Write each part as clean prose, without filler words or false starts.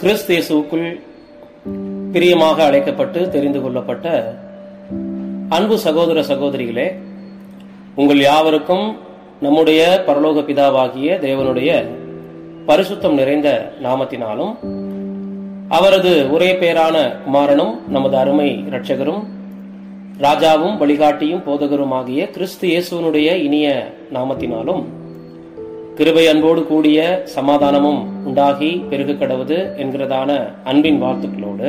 கிறிஸ்து இயேசுவுக்குள் பிரியமாக அழைக்கப்பட்டு தெரிந்து கொள்ளப்பட்ட அன்பு சகோதர சகோதரிகளே, உங்கள் யாவருக்கும் நம்முடைய பரலோக பிதாவாகிய தேவனுடைய பரிசுத்தம் நிறைந்த நாமத்தினாலும் அவரது ஒரே பேரான குமாரனும் நமது அருமை இரட்சகரும் ராஜாவும் வழிகாட்டியும் போதகரும் ஆகிய கிறிஸ்து இயேசுவனுடைய இனிய நாமத்தினாலும் கிருபை அன்போடு கூடிய சமாதானமும் உண்டாகி பெருக கடவுது என்கிறதான அன்பின் வாழ்த்துக்களோடு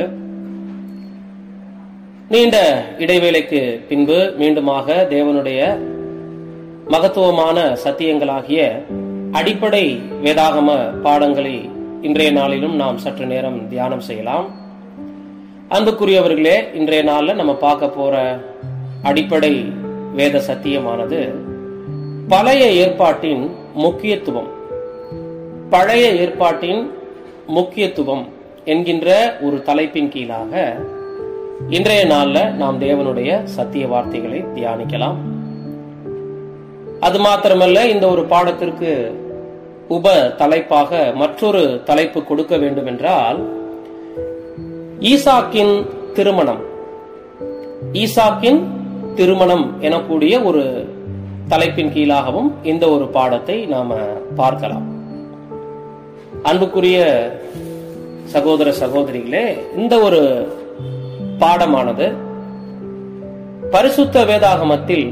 நீண்ட இடைவேளைக்கு பின்பு மீண்டுமாக தேவனுடைய மகத்துவமான சத்தியங்களாகிய அடிப்படை வேதாகம பாடங்களை இன்றைய நாளிலும் நாம் சற்று நேரம் தியானம் செய்யலாம். அன்புக்குரியவர்களே, இன்றைய நாள்ல நம்ம பார்க்க போற அடிப்படை வேத சத்தியமானது பழைய ஏற்பாட்டின் முக்கியத்துவம். பழைய ஏற்பாட்டின் முக்கியத்துவம் என்கின்ற ஒரு தலைப்பின் கீழாக இன்றைய நாள்ல நாம் தேவனுடைய சத்திய வார்த்தைகளை தியானிக்கலாம். அது மாத்திரமல்ல, இந்த ஒரு பாடத்திற்கு உப தலைப்பாக மற்றொரு தலைப்பு கொடுக்க வேண்டும் என்றால் ஈசாக்கின் திருமணம். ஈசாக்கின் திருமணம் எனக்கூடிய ஒரு தலைப்பின் கீழாகவும் இந்த ஒரு பாடத்தை நாம பார்க்கலாம். அன்புக்குரிய சகோதர சகோதரிகளே, இந்த ஒரு பாடமானது பரிசுத்த வேதாகமத்தில்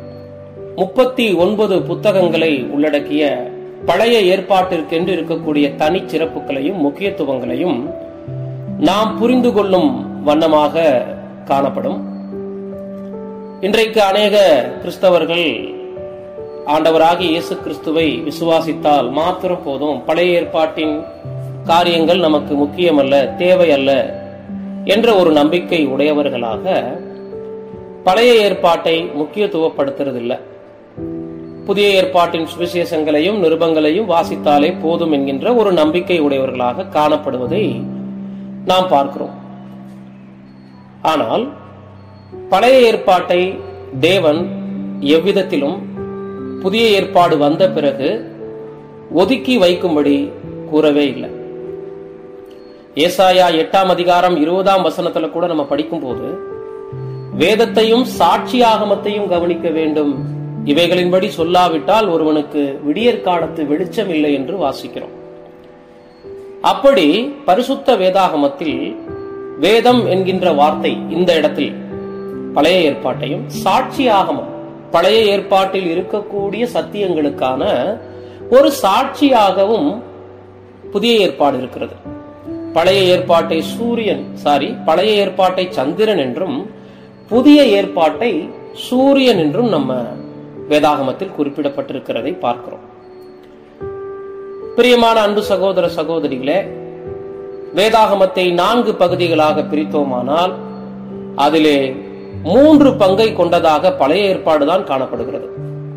39 புத்தகங்களை உள்ளடக்கிய பழைய ஏற்பாட்டிற்கென்று இருக்கக்கூடிய தனி சிறப்புகளையும் முக்கியத்துவங்களையும் நாம் புரிந்து கொள்ளும் வண்ணமாக காணப்படும். இன்றைக்கு அநேக கிறிஸ்தவர்கள் ஆண்டவராகிய இயேசு கிறிஸ்துவை விசுவாசித்தால் மாத்திரம் போதும், பழைய ஏற்பாட்டின் காரியங்கள் நமக்கு முக்கியமல்ல, தேவையல்ல என்ற ஒரு நம்பிக்கை உடையவர்களாக பழைய ஏற்பாட்டை முக்கியத்துவப்படுத்துறதில்லை. புதிய ஏற்பாட்டின் சுவிசேஷங்களையும் நிருபங்களையும் வாசித்தாலே போதும் என்கின்ற ஒரு நம்பிக்கை உடையவர்களாக காணப்படுவதை நாம் பார்க்கிறோம். ஆனால் பழைய ஏற்பாட்டை தேவன் எவ்விதத்திலும் புதிய ஏற்பாடு வந்த பிறகு ஒதுக்கி வைக்கும்படி கூறவே இல்லை. ஏசாயா 8ஆம் அதிகாரம் 20ஆம் வசனத்துல கூட நம்ம படிக்கும் போது வேதத்தையும் சாட்சி ஆகமத்தையும் கவனிக்க வேண்டும், இவைகளின்படி சொல்லாவிட்டால் ஒருவனுக்கு விடியற்காலத்து வெளிச்சம் இல்லை என்று வாசிக்கிறோம். அப்படி பரிசுத்த வேதாகமத்தில் வேதம் என்கின்ற வார்த்தை இந்த இடத்தில் பழைய ஏற்பாட்டையும், சாட்சி ஆகமம் பழைய ஏற்பாட்டில் இருக்கக்கூடிய சத்தியங்களுக்கான ஒரு சாட்சியாகவும் புதிய ஏற்பாடு இருக்கிறது. பழைய ஏற்பாட்டை பழைய ஏற்பாட்டை சந்திரன் என்றும் புதிய ஏற்பாட்டை சூரியன் என்றும் நம்ம வேதாகமத்தில் குறிப்பிடப்பட்டிருக்கிறதை பார்க்கிறோம். பிரியமான அன்பு சகோதர சகோதரிகளே, வேதாகமத்தை 4 பகுதிகளாக பிரித்தோமானால் அதிலே 3 பங்கை கொண்டதாக பழைய ஏற்பாடுதான் காணப்படுகிறது.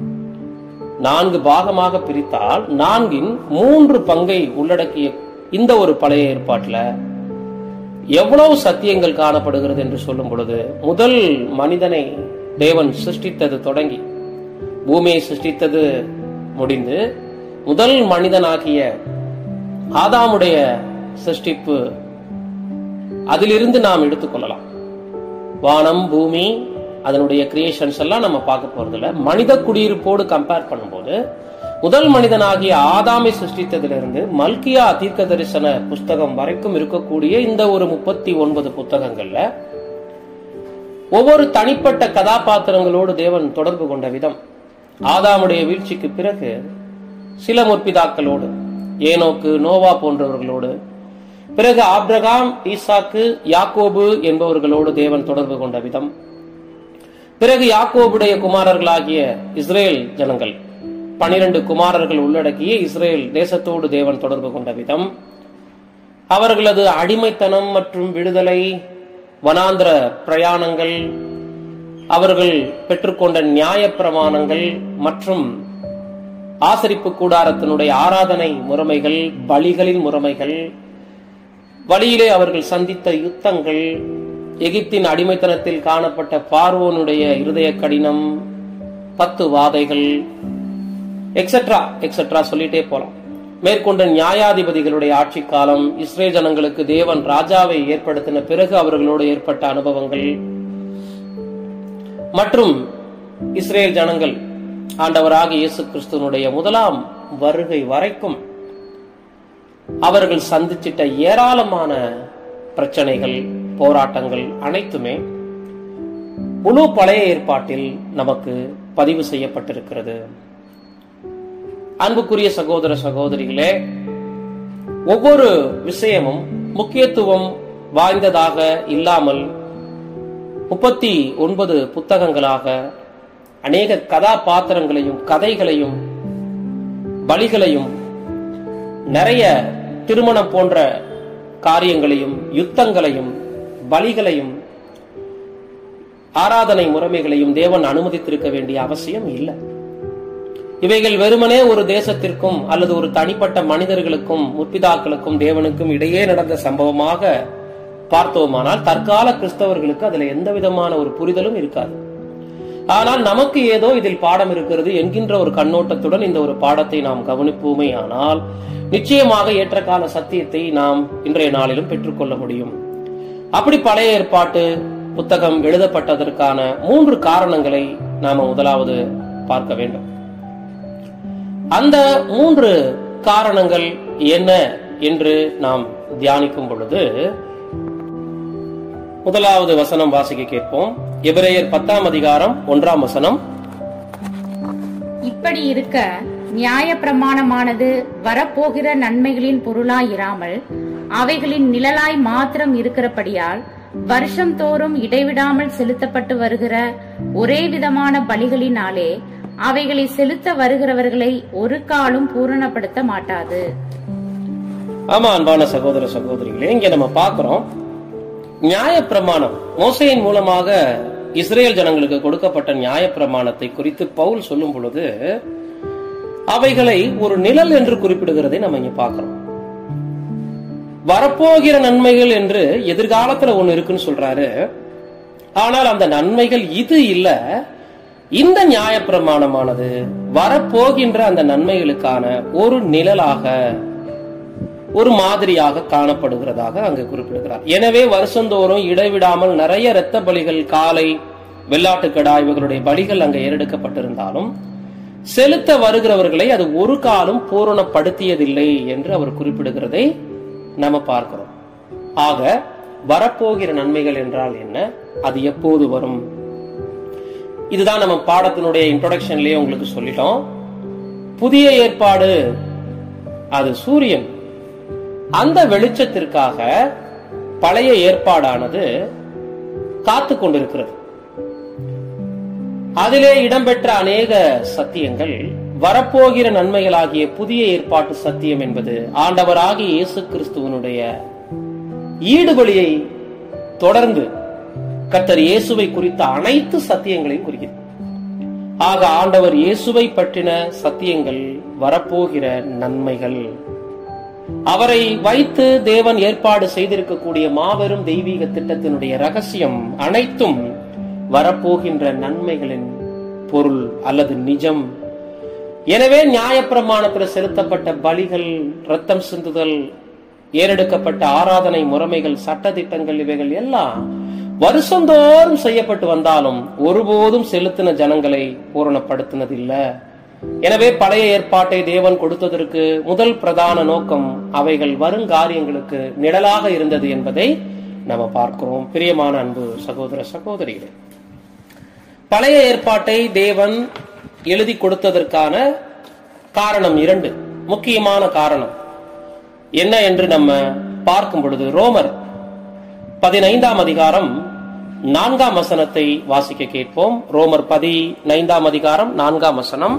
4 பாகமாக பிரித்தால் 4இன் 3 பங்கை உள்ளடக்கிய இந்த ஒரு பழைய ஏற்பாட்டில் எவ்வளவு சத்தியங்கள் காணப்படுகிறது என்று சொல்லும் பொழுது, முதல் மனிதனை தேவன் சிருஷ்டித்தது தொடங்கி பூமியை சிருஷ்டித்தது முடிந்து முதல் மனிதனாகிய ஆதாமுடைய சிருஷ்டிப்பு, அதிலிருந்து நாம் எடுத்துக்கொள்ளலாம். வானம் பூமி அதனுடைய கிரியேஷன்ஸ் எல்லாம் நம்ம பார்க்க போறதில்ல. மனித குடியிருப்போடு கம்பேர் பண்ணும்போது முதல் மனிதனாகிய ஆதாமை சிருஷ்டித்ததிலிருந்து மல்கியா தீர்க்க தரிசன புஸ்தகம் வரைக்கும் இருக்கக்கூடிய இந்த ஒரு 39 புத்தகங்கள்ல ஒவ்வொரு தனிப்பட்ட கதாபாத்திரங்களோடு தேவன் தொடர்பு கொண்ட விதம், ஆதாமுடைய வீழ்ச்சிக்கு பிறகு சில முற்பிதாக்களோடு, ஏனோக்கு, நோவா போன்றவர்களோடு, பிறகு ஆபிரகாம், ஈசாக்கு, யாக்கோபு என்பவர்களோடு தேவன் தொடர்பு கொண்ட விதம், பிறகு யாக்கோபுடைய குமாரர்களாகிய இஸ்ரேல் ஜனங்கள் 12 குமாரர்கள் உள்ளடக்கிய இஸ்ரேல் தேசத்தோடு தேவன் தொடர்பு கொண்ட விதம், அவர்களது அடிமைத்தனம் மற்றும் விடுதலை, வனாந்திர பிரயாணங்கள், அவர்கள் பெற்றுக்கொண்ட நியாய பிரமாணங்கள் மற்றும் ஆசரிப்பு கூடாரத்தினுடைய ஆராதனை முறைமைகள், பலிகளின் முறைமைகள், வழியிலே அவர்கள் சந்தித்த யுத்தங்கள், எகிப்தின் அடிமைத்தனத்தில் காணப்பட்ட பார்வோனுடைய இருதய கடினம், 10 வாதைகள், எக்ஸெட்ரா எக்ஸெட்ரா சொல்லிட்டே போலாம். மேற்கொண்ட நியாயாதிபதிகளுடைய ஆட்சி காலம், இஸ்ரேல் ஜனங்களுக்கு தேவன் ராஜாவை ஏற்படுத்தின பிறகு அவர்களோடு ஏற்பட்ட அனுபவங்கள் மற்றும் இஸ்ரேல் ஜனங்கள் ஆண்டவராகிய இயேசு கிறிஸ்துவனுடைய முதலாம் வருகை வரைக்கும் அவர்கள் சந்திச்சிட்ட ஏராளமான பிரச்சனைகள், போராட்டங்கள் அனைத்துமே முழு பழைய ஏற்பாட்டில் நமக்கு பதிவு செய்யப்பட்டிருக்கிறது. அன்புக்குரிய சகோதர சகோதரிகளே, ஒவ்வொரு விஷயமும் முக்கியத்துவம் வாய்ந்ததாக இல்லாமல் 39 புத்தகங்களாக அநேக கதாபாத்திரங்களையும் கதைகளையும் பலிகளையும் நிறைய திருமணம் போன்ற காரியங்களையும் யுத்தங்களையும் பலிகளையும் ஆராதனை முறைமைகளையும் தேவன் அனுமதித்திருக்க வேண்டிய அவசியம் இல்லை. இவைகள் வெறுமனே ஒரு தேசத்திற்கும் அல்லது ஒரு தனிப்பட்ட மனிதர்களுக்கும் முற்பிதாக்களுக்கும் தேவனுக்கும் இடையே நடந்த சம்பவமாக பார்த்தோமானால் தற்கால கிறிஸ்தவர்களுக்கு அதுல எந்த விதமான ஒரு புரிதலும் இருக்காது. ஆனால் நமக்கு ஏதோ இதில் பாடம் இருக்கிறது என்கின்ற ஒரு கண்ணோட்டத்துடன் இந்த ஒரு பாடத்தை நாம் கவனிப்போமே ஆனால் நிச்சயமாக ஏற்ற கால சத்தியத்தை நாம் இன்றைய நாளிலும் பெற்றுக்கொள்ள முடியும். அப்படி பழைய ஏற்பாட்டு புத்தகம் எழுதப்பட்டதற்கான 3 காரணங்களை நாம முதலாவது பார்க்க வேண்டும். அந்த 3 காரணங்கள் என்ன என்று நாம் தியானிக்கும் பொழுது முதலாவது வசனம் வாசிக்க கேட்போம். எபிரேயர் 10ஆம் அதிகாரம் 1ஆம் வசனம். இப்படி இருக்க நியாய பிரமாணமானது வரப்போகிற நன்மைகளின் பொருளாயிராமல் அவைகளின் நிழலாய் மாத்திரம் இருக்கிறபடியால் வருஷம் தோறும் இடைவிடாமல் செலுத்தப்பட்டு வருகிற ஒரே விதமான பலிகளினாலே அவைகளை செலுத்த வருகிறவர்களை ஒரு காலும் பூரணப்படுத்த மாட்டாது. ஆமா, அன்பான சகோதர சகோதரிகளே, இங்க நம்ம பார்க்கிறோம் நியாய பிரமாணம் மோசேயின் மூலமாக இஸ்ரேல் ஜனங்களுக்கு கொடுக்கப்பட்ட நியாய பிரமாணத்தை குறித்து பவுல் சொல்லும் பொழுது அவைகளை ஒரு நிழல் என்று குறிப்பிடுகிறதை நம்ம இங்க பார்க்கிறோம். வரப்போகிற நன்மைகள் என்று எதிர்காலத்துல ஒண்ணு இருக்குன்னு சொல்றாரு. ஆனால் அந்த நன்மைகள் இது இல்ல. இந்த நியாய பிரமாணமானது வரப்போகின்ற அந்த நன்மைகளுக்கான ஒரு நிழலாக, ஒரு மாதிரியாக காணப்படுகிறதாக அங்கு குறிப்பிடுகிறார். எனவே வருஷந்தோறும் இடைவிடாமல் நிறைய இரத்த பலிகள், காளை, வெள்ளாட்டுக்கடா இவர்களுடைய பலிகள் அங்கு ஏறெடுக்கப்பட்டிருந்தாலும் செலுத்த வருகிறவர்களை அது ஒரு காலம் பூரணப்படுத்தியதில்லை என்று அவர் குறிப்பிடுகிறதை நாம பார்க்கிறோம். ஆக வரப்போகிற நன்மைகள் என்றால் என்ன, அது எப்போது வரும்? இதுதான் நம்ம பாடத்தினுடைய இன்ட்ரோடக்ஷன்லயே உங்களுக்கு சொல்லிட்டோம். புதிய ஏற்பாடு அது சூரியன். அந்த வெளிச்சத்திற்காக பழைய ஏற்பாடானது காத்து கொண்டிருக்கிறது. அதிலே இடம்பெற்ற அநேக சத்தியங்கள் வரப்போகிற நன்மைகளாகிய புதிய ஏற்பாட்டு சத்தியம் என்பது ஆண்டவராகிய இயேசு கிறிஸ்துவனுடைய ஈடுபலியை தொடர்ந்து கர்த்தர் இயேசுவை குறித்த அனைத்து சத்தியங்களையும் குறிக்கிறது. ஆக ஆண்டவர் இயேசுவை பற்றின சத்தியங்கள் வரப்போகிற நன்மைகள், அவரை வைத்து தேவன் ஏற்பாடு செய்திருக்கக்கூடிய மாபெரும் தெய்வீக திட்டத்தினுடைய ரகசியம் அனைத்தும் வரப்போகின்ற நன்மைகளின் பொருள் அல்லது நிஜம். எனவே நியாயப்பிரமாணத்தில் செலுத்தப்பட்ட பலிகள், ரத்தம் சிந்துதல், ஏறெடுக்கப்பட்ட ஆராதனை முறைமைகள், சட்ட திட்டங்கள் இவைகள் எல்லாம் வருஷந்தோறும் செய்யப்பட்டு வந்தாலும் ஒருபோதும் செலுத்தின ஜனங்களை பூரணப்படுத்தினதில்லை. எனவே பழைய ஏற்பாட்டை தேவன் கொடுத்ததற்கு முதல் பிரதான நோக்கம் அவைகள் வருங்காரியங்களுக்கு நிழலாக இருந்தது என்பதை நம்ம பார்க்கிறோம். பிரியமான அன்பு சகோதர சகோதரிகளே, பழைய ஏற்பாட்டை தேவன் எழுதி கொடுத்ததற்கான காரணம் 2, முக்கியமான காரணம் என்ன என்று நம்ம பார்க்கும் பொழுது ரோமர் 15ஆம் அதிகாரம் 4ஆம் வசனத்தை வாசிக்க கேட்போம். ரோமர் 15ஆம் அதிகாரம் 4ஆம் வசனம்.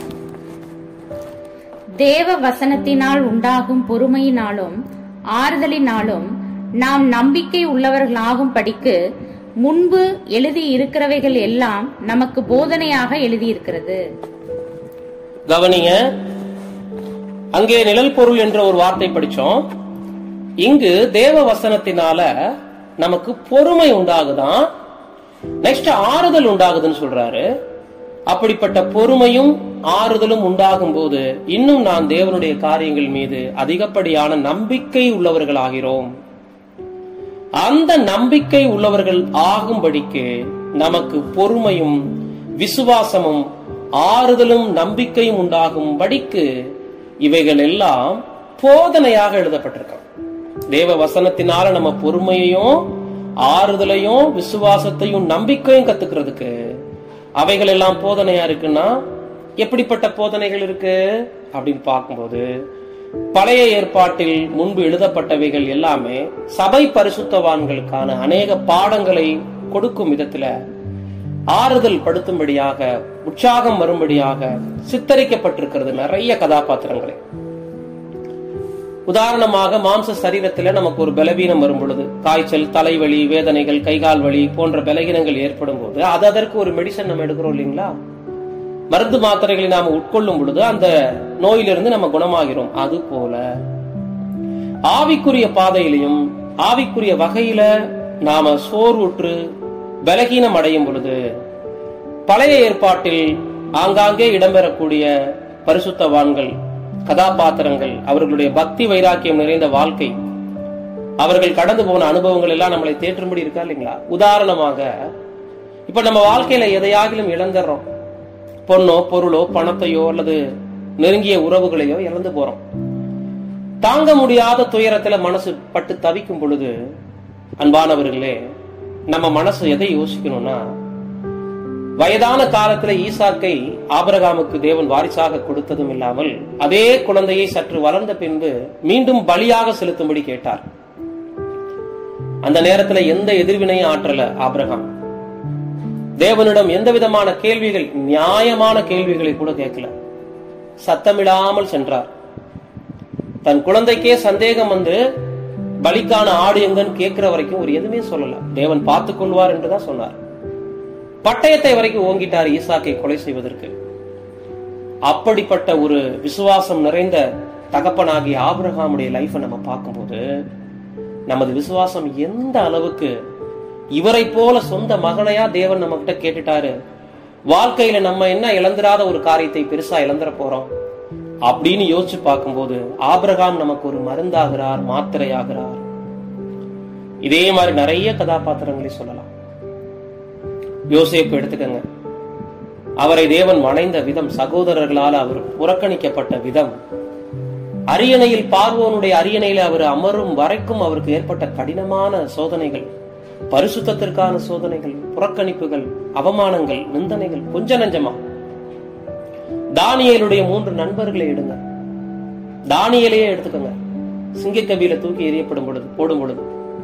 தேவ வசனத்தினால் உண்டாகும் பொறுமையினாலும் ஆறுதலினாலும் நாம் நம்பிக்கை உள்ளவர்களாகும் படிக்கு முன்பு எழுதி இருக்கிறவைகள் எல்லாம் நமக்கு போதனையாக எழுதியிருக்கிறது. கவனிங்க, அங்கே நிழல் பொருள் என்ற ஒரு வார்த்தை படிச்சோம். இங்கு தேவ வசனத்தினால நமக்கு பொறுமை உண்டாகுதான், நெக்ஸ்ட் ஆறுதல் உண்டாகுதுன்னு சொல்றாரு. அப்படிப்பட்ட பொறுமையும் ஆறுதலும் உண்டாகும் போது இன்னும் நாம் தேவனுடைய காரியங்கள் மீது அதிகப்படியான நம்பிக்கை உள்ளவர்களாகிறோம். அந்த நம்பிக்கை உள்ளவர்கள் ஆகும்படிக்கு நமக்கு பொறுமையும் விசுவாசமும் ஆறுதலும் நம்பிக்கையும் உண்டாகும்படிக்கு இவைகள் எல்லாம் போதனையாக எழுதப்பட்டிருக்கும். தேவ வசனத்தினால நம்ம பொறுமையையும் ஆறுதலையும் விசுவாசத்தையும் நம்பிக்கையும் கத்துக்கிறதுக்கு அவைகள் எல்லாம் போதனையா இருக்குன்னா எப்படிப்பட்ட போதனைகள் இருக்கு அப்படின்னு பார்க்கும்போது, பழைய ஏற்பாட்டில் முன்பு எழுதப்பட்டவைகள் எல்லாமே சபை பரிசுத்தவான்களுக்கான அநேக பாடங்களை கொடுக்கும் விதத்துல ஆறுதல் படுத்தும்படியாக, உற்சாகம் வரும்படியாக சித்தரிக்கப்பட்டிருக்கிறது நிறைய கதாபாத்திரங்களை. உதாரணமாக, மாம்ச சரீரத்துல நமக்கு ஒரு பலவீனம் வரும் பொழுது, காய்ச்சல், தலைவலி, வேதனைகள், கைகால் வலி போன்ற பலவீனங்கள் ஏற்படும் போது அதற்கு ஒரு மெடிசன் நம்ம எடுக்கிறோம் இல்லைங்களா? மருந்து மாத்திரைகளை நாம உட்கொள்ளும் பொழுது அந்த நோயிலிருந்து நம்ம குணமாகிறோம். அது போல ஆவிக்குரிய பாதையிலையும் ஆவிக்குரிய வகையில நாம சோர்வுற்று பலகீனம் அடையும் பொழுது, பழைய ஏற்பாட்டில் ஆங்காங்கே இடம்பெறக்கூடிய பரிசுத்தவான்கள் கதாபாத்திரங்கள், அவர்களுடைய பக்தி வைராக்கியம் நிறைந்த வாழ்க்கை, அவர்கள் கடந்து போன அனுபவங்கள் எல்லாம் நம்மளை தேற்றும்படி இருக்கா இல்லைங்களா? உதாரணமாக, இப்ப நம்ம வாழ்க்கையில எதையாகிலும் இழந்துடுறோம். பொண்ணோ பொருளோ பணத்தையோ அல்லது நெருங்கிய உறவுகளையோ இழந்து போறோம். தாங்க முடியாத துயரத்துல மனசு பட்டு தவிக்கும் பொழுது, அன்பானவர்களே, நம்ம மனசு எதை யோசிக்கணும்னா, வயதான காலத்துல ஈசாக்கை ஆபிரகாமுக்கு தேவன் வாரிசாக கொடுத்ததும் இல்லாமல் அதே குழந்தையை சற்று வளர்ந்த பின்பு மீண்டும் பலியாக செலுத்தும்படி கேட்டார். அந்த நேரத்துல எந்த எதிர்வினையும் ஆற்றல ஆபிரகாம். தேவனிடம் எந்த விதமான கேள்விகள், நியாயமான கேள்விகளை கூட கேட்கல. சத்தமிடாமல் சென்றார். தன் குழந்தைக்கே சந்தேகம் வந்து பலிக்கான ஆடு எங்கன்னு கேட்கிற வரைக்கும் ஒரு எதுவுமே சொல்லல. தேவன் பார்த்துக் கொள்வார் என்றுதான் சொன்னார். பட்டயத்தை வரைக்கும் ஓங்கிட்டார் ஈசாக்கை கொலை செய்வதற்கு. அப்படிப்பட்ட ஒரு விசுவாசம் நிறைந்த தகப்பனாகிய ஆபிரகாமுடைய லைஃபை நம்ம பார்க்கும்போது, நமது விசுவாசம் எந்த அளவுக்கு இவரை போல சொந்த மகனையா தேவன் நம்ம கிட்ட கேட்டுட்டாரு, வாழ்க்கையில நம்ம என்ன இழந்துராத ஒரு காரியத்தை பெருசா இழந்துட போறோம் அப்படின்னு யோசிச்சு பார்க்கும்போது, ஆபிரகாம் நமக்கு ஒரு மருந்தாகிறார், மாத்திரையாகிறார். இதே மாதிரி நிறைய கதாபாத்திரங்களை சொல்லலாம். யோசேப்பு எடுத்துக்கங்க. அவரை தேவன் வணைந்த விதம், சகோதரர்களால் அவர் புறக்கணிக்கப்பட்ட விதம், அரியணையில் பார்வோனுடைய அரியணையில அவர் அமரும் வரைக்கும் அவருக்கு ஏற்பட்ட கடினமான சோதனைகள், பரிசுத்தத்திற்கான சோதனைகள், புறக்கணிப்புகள், அவமானங்கள், நிந்தனைகள் கொஞ்ச நஞ்சமா. தானியேலுடைய 3 நண்பர்களை எடுங்க. தானியேலையே எடுத்துக்கோங்க. சிங்கக்கபில தூக்கி எறியப்படும் பொழுது, போடும் பொழுது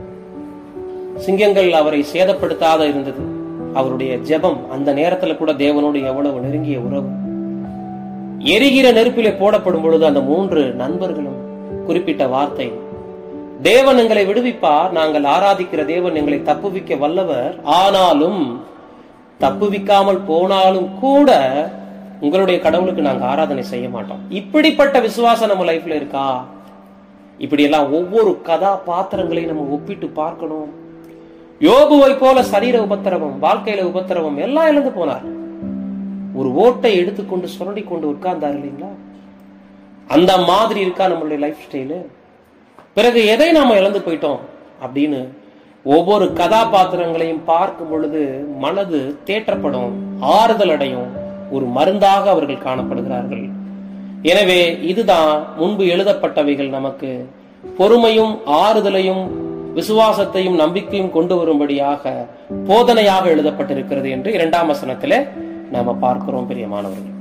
சிங்கங்கள் அவரை சேதப்படுத்தாத இருந்தது. அவருடைய ஜெபம், அந்த நேரத்துல கூட தேவனோடு எவ்வளவு நெருங்கிய உறவு. எரிகிற நெருப்பிலே போடப்படும் பொழுது அந்த 3 நண்பர்களும் குறிப்பிட்ட வார்த்தை, தேவன் எங்களை விடுவிப்பார், நாங்கள் ஆராதிக்கிற தேவன் எங்களை தப்புவிக்க வல்லவர், ஆனாலும் தப்புவிக்காமல் போனாலும் கூட உங்களுடைய கடவுளுக்கு நாங்க ஆராதனை செய்ய மாட்டோம். இப்படிப்பட்ட விசுவாசம் நம்ம லைஃப்ல இருக்கா? இப்படி எல்லாம் ஒவ்வொரு கதாபாத்திரங்களையும் நம்ம ஒப்பிட்டு பார்க்கணும். யோபுவை போல சரீர உபத்திரவம், வாழ்க்கையில உபத்திரவம் எல்லாம் இழந்து போனார். ஒரு ஓட்டை எடுத்துக்கொண்டு சுரண்டி கொண்டு உட்கார்ந்தார் இல்லைங்களா? அந்த மாதிரி இருக்கா நம்மளுடைய லைஃப் ஸ்டைலு? பிறகு எதை நாம இழந்து போயிட்டோம் அப்படின்னு ஒவ்வொரு கதாபாத்திரங்களையும் பார்க்கும் பொழுது மனது தேற்றப்படும், ஆறுதல் அடையும், ஒரு மருந்தாக அவர்கள் காணப்படுகிறார்கள். எனவே இதுதான் முன்பு எழுதப்பட்டவைகள் நமக்கு பொறுமையும் ஆறுதலையும் விசுவாசத்தையும் நம்பிக்கையும் கொண்டு வரும்படியாக போதனையாக எழுதப்பட்டிருக்கிறது என்று 2ஆம் வசனத்திலே நாம பார்க்கிறோம். பிரியமானவர்கள்,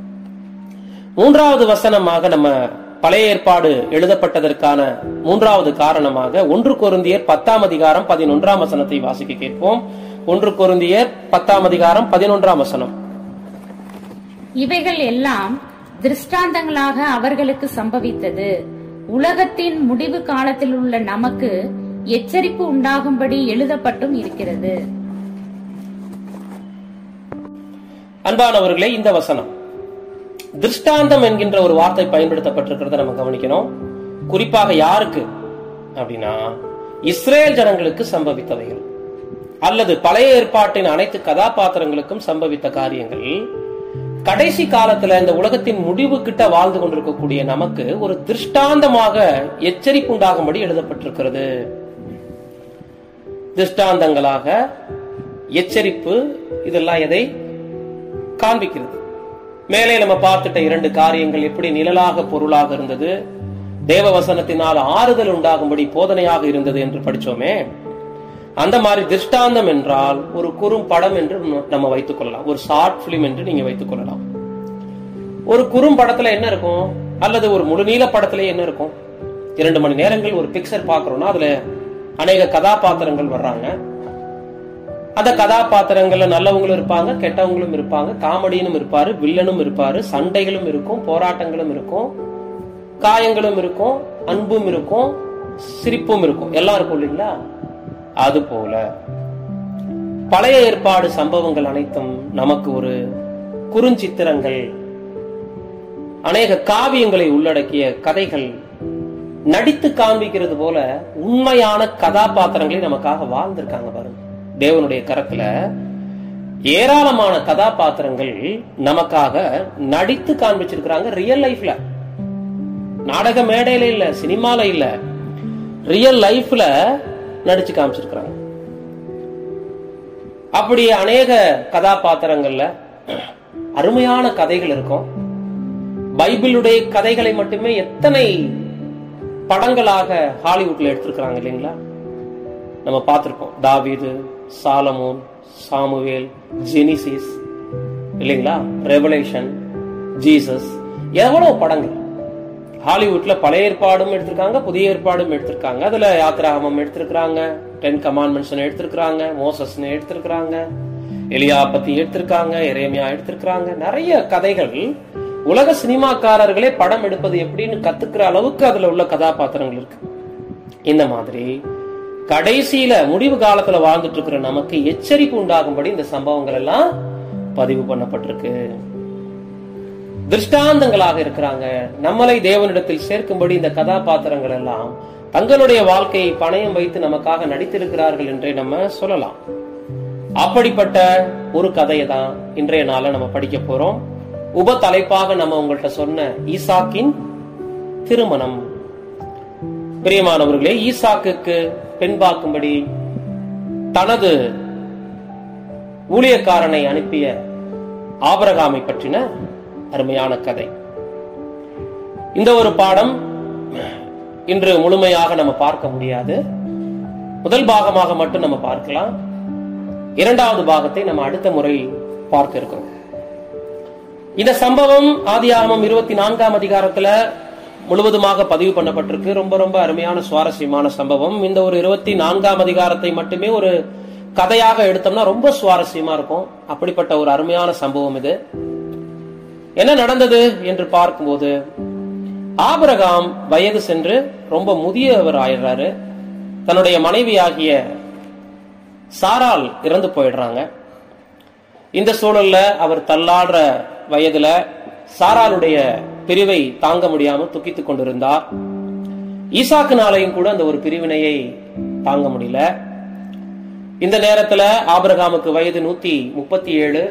3வது வசனமாக நம்ம பழைய ஏற்பாடு எழுதப்பட்டதற்கான 3வது காரணமாக 1 கொரிந்தியர் 10ஆம் அதிகாரம் 11ஆம் வசனத்தை வாசிக்க கேட்போம். 1 கொரிந்தியர் 10ஆம் அதிகாரம் 11ஆம் வசனம். இவைகள் எல்லாம் திருஷ்டாந்தங்களாக அவர்களுக்கு சம்பவித்தது, உலகத்தின் முடிவு காலத்தில் உள்ள நமக்கு எச்சரிப்பு உண்டாகும்படி எழுதப்பட்டும் இருக்கிறது. அன்பானவர்களே, இந்த வசனம் திருஷ்டாந்தம் என்கின்ற ஒரு வார்த்தை பயன்படுத்தப்பட்டிருக்கிறத நம்ம கவனிக்கணும். குறிப்பாக யாருக்கு அப்படின்னா, இஸ்ரேல் ஜனங்களுக்கு சம்பவித்தவைகள் அல்லது பழைய ஏற்பாட்டின் அனைத்து கதாபாத்திரங்களுக்கும் சம்பவித்த காரியங்கள் கடைசி காலத்துல இந்த உலகத்தின் முடிவு கிட்ட வாழ்ந்து கொண்டிருக்கக்கூடிய நமக்கு ஒரு திருஷ்டாந்தமாக எச்சரிப்பு உண்டாகும்படி எழுதப்பட்டிருக்கிறது. திருஷ்டாந்தங்களாக எச்சரிப்பு, இதெல்லாம் எதை காண்பிக்கிறது? மேலே நம்ம பார்த்துட்ட 2 காரியங்கள் எப்படி நிழலாக பொருளாக இருந்தது, தேவ வசனத்தினால் ஆறுதல் உண்டாகும்படி போதனையாக இருந்தது என்று படிச்சோமே. அந்த மாதிரி திருஷ்டாந்தம் என்றால் ஒரு குறும் படம் என்று நம்ம வைத்துக் கொள்ளலாம், ஒரு ஷார்ட் பிலிம் என்று நீங்க வைத்துக் கொள்ளலாம். ஒரு குறும் படத்துல என்ன இருக்கும், அல்லது ஒரு முழுநீள படத்துல என்ன இருக்கும்? 2 மணி நேரங்கள் ஒரு பிக்சர் பாக்குறோம்னா அதுல அநேக கதாபாத்திரங்கள் வர்றாங்க. அந்த கதாபாத்திரங்கள்ல நல்லவங்களும் இருப்பாங்க, கெட்டவங்களும் இருப்பாங்க, காமெடியனும் இருப்பாரு, வில்லனும் இருப்பாரு, சண்டைகளும் இருக்கும், போராட்டங்களும் இருக்கும், காயங்களும் இருக்கும், அன்பும் இருக்கும், சிரிப்பும் இருக்கும், எல்லாம் இருக்கும் இல்லைங்களா? அது போல பழைய ஏற்பாடு சம்பவங்கள் அனைத்தும் நமக்கு ஒரு குறுஞ்சித்திரங்கள், அநேக காவியங்களை உள்ளடக்கிய கதைகள், நடித்து காண்பிக்கிறது போல உண்மையான கதாபாத்திரங்களை நமக்காக வாழ்ந்திருக்காங்க பாருங்க. தேவனுடைய கரத்துல ஏராளமான கதாபாத்திரங்கள் நமக்காக நடித்து காண்பிச்சிருக்கிறாங்க. ரியல் லைஃப்ல, நாடக மேடையில இல்ல, சினிமால இல்ல, ரியல் லைஃப்ல நடிச்சு காமிச்சிருக்கிறாங்க. அப்படி அநேக கதாபாத்திரங்கள்ல அருமையான கதைகள் இருக்கும். பைபிளுடைய கதைகளை மட்டுமே எத்தனை படங்களாக ஹாலிவுட்ல எடுத்திருக்கிறாங்க இல்லைங்களா? நம்ம பார்த்திருக்கோம். தாவீது, சாலமோன், சாமுவேல், ஜெனிசிஸ் இல்லைங்களா, ரெவலேஷன், ஜீசஸ், எவ்வளவு படங்கள் ஹாலிவுட்ல பழைய ஏற்பாடும் எடுத்திருக்காங்க, புதிய ஏற்பாடும் எடுத்திருக்காங்க. அதுல யாத்திராகமம் எடுத்திருக்கிறாங்க, 10 கமாண்ட்மெண்ட்ஸ் எடுத்திருக்கிறாங்க, மோசஸ் எடுத்திருக்கிறாங்க, எலியா பத்தி எடுத்திருக்காங்க, எரேமியா எடுத்திருக்கிறாங்க. நிறைய கதைகள் உலக சினிமாக்காரர்களே படம் எடுப்பது எப்படின்னு கத்துக்கிற அளவுக்கு அதுல உள்ள கதாபாத்திரங்கள் இருக்கு. இந்த மாதிரி கடைசியில முடிவு காலத்துல வாழ்ந்துட்டு இருக்கிற நமக்கு எச்சரிப்பு உண்டாகும்படி இந்த சம்பவங்கள் எல்லாம் பதிவு பண்ணப்பட்டிருக்கு. திருஷ்டாந்தங்களாக இருக்கிறாங்க. நம்மளை தேவனிடத்தில் சேர்க்கும்படி இந்த கதாபாத்திரங்கள் எல்லாம் தங்களுடைய வாழ்க்கையை பணயம் வைத்து நமக்காக நடித்திருக்கிறார்கள் என்றே நம்ம சொல்லலாம். அப்படிப்பட்ட ஒரு கதையை தான் இன்றைய நாள நம்ம படிக்க போறோம். உப தலைப்பாக நம்ம உங்கள்கிட்ட சொன்ன ஈசாக்கின் திருமணம். பிரியமானவர்களே, ஈசாக்குக்கு பெண் பார்க்கும்படி தனது ஊழியக்காரனை அனுப்பிய ஆபிரகாமை பற்றின அருமையான கதை. இந்த ஒரு பாடம் இன்று முழுமையாக நம்ம பார்க்க முடியாது. முதல் பாகமாக மட்டும் நம்ம பார்க்கலாம். 2வது பாகத்தை நம்ம அடுத்த முறை பார்க்க இருக்கிறோம். இந்த சம்பவம் ஆதியாகமம் 24ஆம் அதிகாரத்துல முழுவதுமாக பதிவு பண்ணப்பட்டிருக்கு. ரொம்ப ரொம்ப அருமையான சுவாரஸ்யமான சம்பவம். இந்த ஒரு 24ஆம் அதிகாரத்தை மட்டுமே ஒரு கதையாக எடுத்தோம்னா ரொம்ப சுவாரஸ்யமா இருக்கும். அப்படிப்பட்ட ஒரு அருமையான சம்பவம் இது. என்ன நடந்தது என்று பார்க்கும்போது, ஆபிரகாம் வயது சென்று ரொம்ப முதியவர் ஆயிடுறாரு. தன்னுடைய மனைவியாகிய சாராள் இறந்து போயிடுறாங்க. இந்த சூழல்ல அவர் தள்ளாடுற வயதுல சாராளுடைய பிரிவை தாங்க முடியாம துக்கித்துக் கொண்டிருந்தார். ஈசாக்குனாலையும் கூட அந்த ஒரு பிரிவினையை தாங்க முடியல. இந்த நேரத்துல ஆபிரகாமுக்கு வயது 137.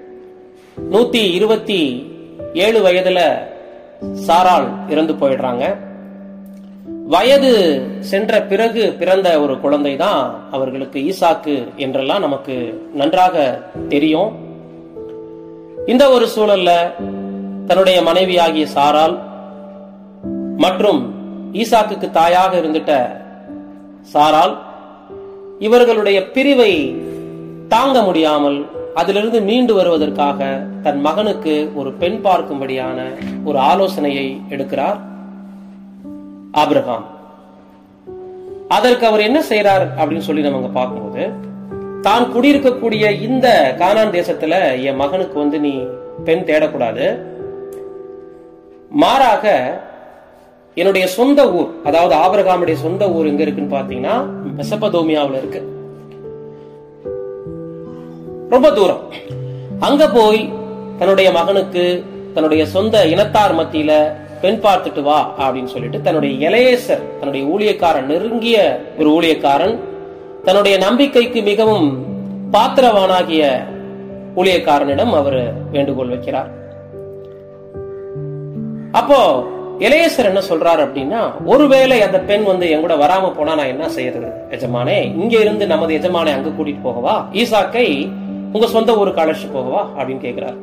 127 வயதுல சாராள் இறந்து போயிடுறாங்க. வயது சென்ற பிறகு பிறந்த ஒரு குழந்தை தான் அவர்களுக்கு ஈசாக்கு என்றெல்லாம் நமக்கு நன்றாக தெரியும். இந்த ஒரு சூழல்ல தன்னுடைய மனைவியாகிய சாராள் மற்றும் ஈசாக்குக்கு தாயாக இருந்துட்ட சாராள் இவர்களுடைய பிரிவை தாங்க முடியாமல் அதிலிருந்து மீண்டு வருவதற்காக தன் மகனுக்கு ஒரு பெண் பார்க்கும்படியான ஒரு ஆலோசனையை எடுக்கிறார் ஆபிரகாம். அதற்கு அவர் என்ன செய்யறார் அப்படின்னு சொல்லி நம்ம பார்க்கும்போது, தான் குடியிருக்கக்கூடிய இந்த கானான் தேசத்துல என் மகனுக்கு நீ பெண் தேடக்கூடாது, மாறாக என்னுடைய சொந்த ஊர், அதாவது ஆபிரகாமுடைய சொந்த ஊர் எங்க இருக்குன்னு பாத்தீங்கன்னா மெசபதோமியாவில் இருக்கு, ரொம்ப தூரம். அங்க போய் தன்னுடைய மகனுக்கு தன்னுடைய சொந்த இனத்தார் மத்தியில பெண் பார்த்துட்டு வா அப்படின்னு சொல்லிட்டு தன்னுடைய எலேசர், தன்னுடைய ஊழியக்காரன், நெருங்கிய ஒரு ஊழியக்காரன், தன்னுடைய நம்பிக்கைக்கு மிகவும் பாத்திரவானாகிய ஊழியக்காரனிடம் அவர் வேண்டுகோள் வைக்கிறார். அப்போ எலேசர் என்ன சொல்றாரு அப்படின்னா, ஒருவேளை அந்த பெண் என் கூட வராம போனா நான் என்ன செய்யறது எஜமானே? இங்க இருந்து நமது எஜமானை அங்க கூட்டிட்டு போகவா? ஈசாக்கை உங்க சொந்த ஊருக்கு அழைச்சு போகவா அப்படின்னு கேட்கிறாரு.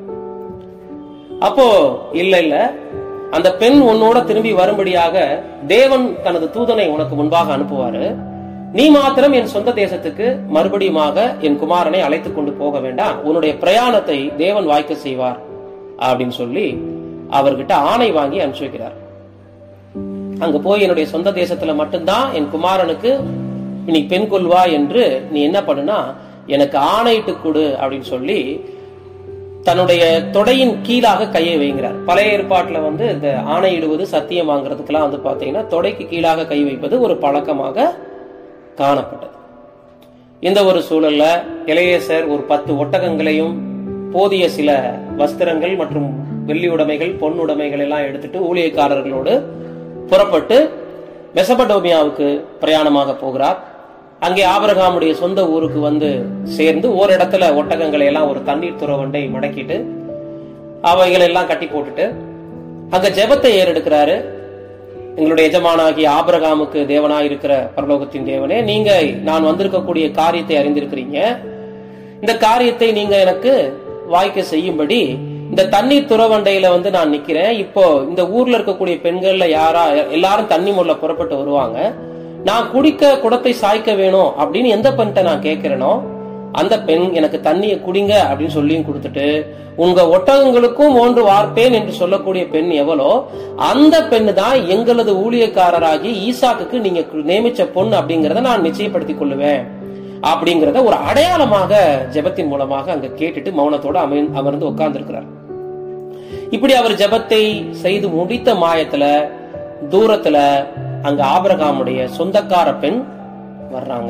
அப்போ இல்ல, அந்த பெண் உன்னோட திரும்பி வரும்படியாக தேவன் தனது தூதனை உனக்கு முன்பாக அனுப்புவாரு. நீ மாத்திரம் என் சொந்த தேசத்துக்கு மறுபடியுமாக என் குமாரனை அழைத்து கொண்டு போக வேண்டாம். உன்னுடைய பிரயாணத்தை தேவன் வாய்க்க செய்வார் அப்படின்னு சொல்லி அவர்கிட்ட ஆணை வாங்கி அனுப்பிச்சு வைக்கிறார். அங்க போய் என்னுடைய சொந்த தேசத்துல மட்டும்தான் என் குமாரனுக்கு நீ பெண் கொள்வா என்று நீ என்ன பண்ணுனா எனக்கு ஆணையிட்டு கொடு அப்படின்னு சொல்லி தன்னுடைய தொடையின் கீழாக கையை வைக்கிறார். பழைய ஏற்பாட்டுல இந்த ஆணையிடுவது, சத்தியம் வாங்குறதுக்கெல்லாம் பாத்தீங்கன்னா தொடைக்கு கீழாக கை வைப்பது ஒரு பழக்கமாக காணப்பட்டது. இந்த ஒரு சூழல்ல எலேசர் ஒரு 10 ஒட்டகங்களையும் போதிய சில வஸ்திரங்கள் மற்றும் வெள்ளி உடைமைகள், பொன் உடைமைகள் எல்லாம் எடுத்துட்டு ஊழியக்காரர்களோடு புறப்பட்டு மெசபடோமியாவுக்கு பிரயாணமாக போகிறார். அங்கே ஆபிரகாமுடைய சொந்த ஊருக்கு சேர்ந்து ஓரிடத்துல ஒட்டகங்களை எல்லாம் ஒரு தண்ணீர் துறவண்டை மடக்கிட்டு அவைகள் எல்லாம் கட்டி போட்டுட்டு அங்க ஜெபத்தை ஏறெடுக்கிறாரு. எங்களுடைய எஜமானாகிய ஆபிரகாமுக்கு தேவனாய் இருக்கிற பரலோகத்தின் தேவனே, நீங்க நான் வந்திருக்கக்கூடிய காரியத்தை அறிந்திருக்கிறீங்க. இந்த காரியத்தை நீங்க எனக்கு வாய்க்க செய்யும்படி இந்த தண்ணீர் துறவண்டையில நான் நிக்கிறேன். இப்போ இந்த ஊர்ல இருக்கக்கூடிய பெண்கள்ல எல்லாரும் தண்ணி முள்ள புறப்பட்டு வருவாங்க. நான் குடிக்க குடத்தை சாய்க்க வேணும் அப்படின்னு எந்த பெண்கிட்ட நான் கேட்கிறேனோ அந்த பெண் எனக்கு தண்ணியை குடிங்க அப்படின்னு சொல்லியும் கொடுத்துட்டு, உங்க ஒட்டகங்களுக்கும் 3 வார்ப்பேன் என்று சொல்லக்கூடிய பெண் எவ்வளோ அந்த பெண்ணு தான் எங்களது ஊழியக்காரராகி ஈசாக்குக்கு நீங்க நியமிச்ச பொண்ணு அப்படிங்கறத நான் நிச்சயப்படுத்திக் கொள்ளுவேன் அப்படிங்கறத ஒரு அடையாளமாக ஜெபத்தின் மூலமாக அங்க கேட்டுட்டு மௌனத்தோட அமர்ந்து உட்கார்ந்து இருக்கிறார். இப்படி அவர் ஜெபத்தை செய்து முடித்த மாயத்துல தூரத்துல அங்க ஆபிரகாமுடைய சொந்தக்கார பெண் வர்றாங்க.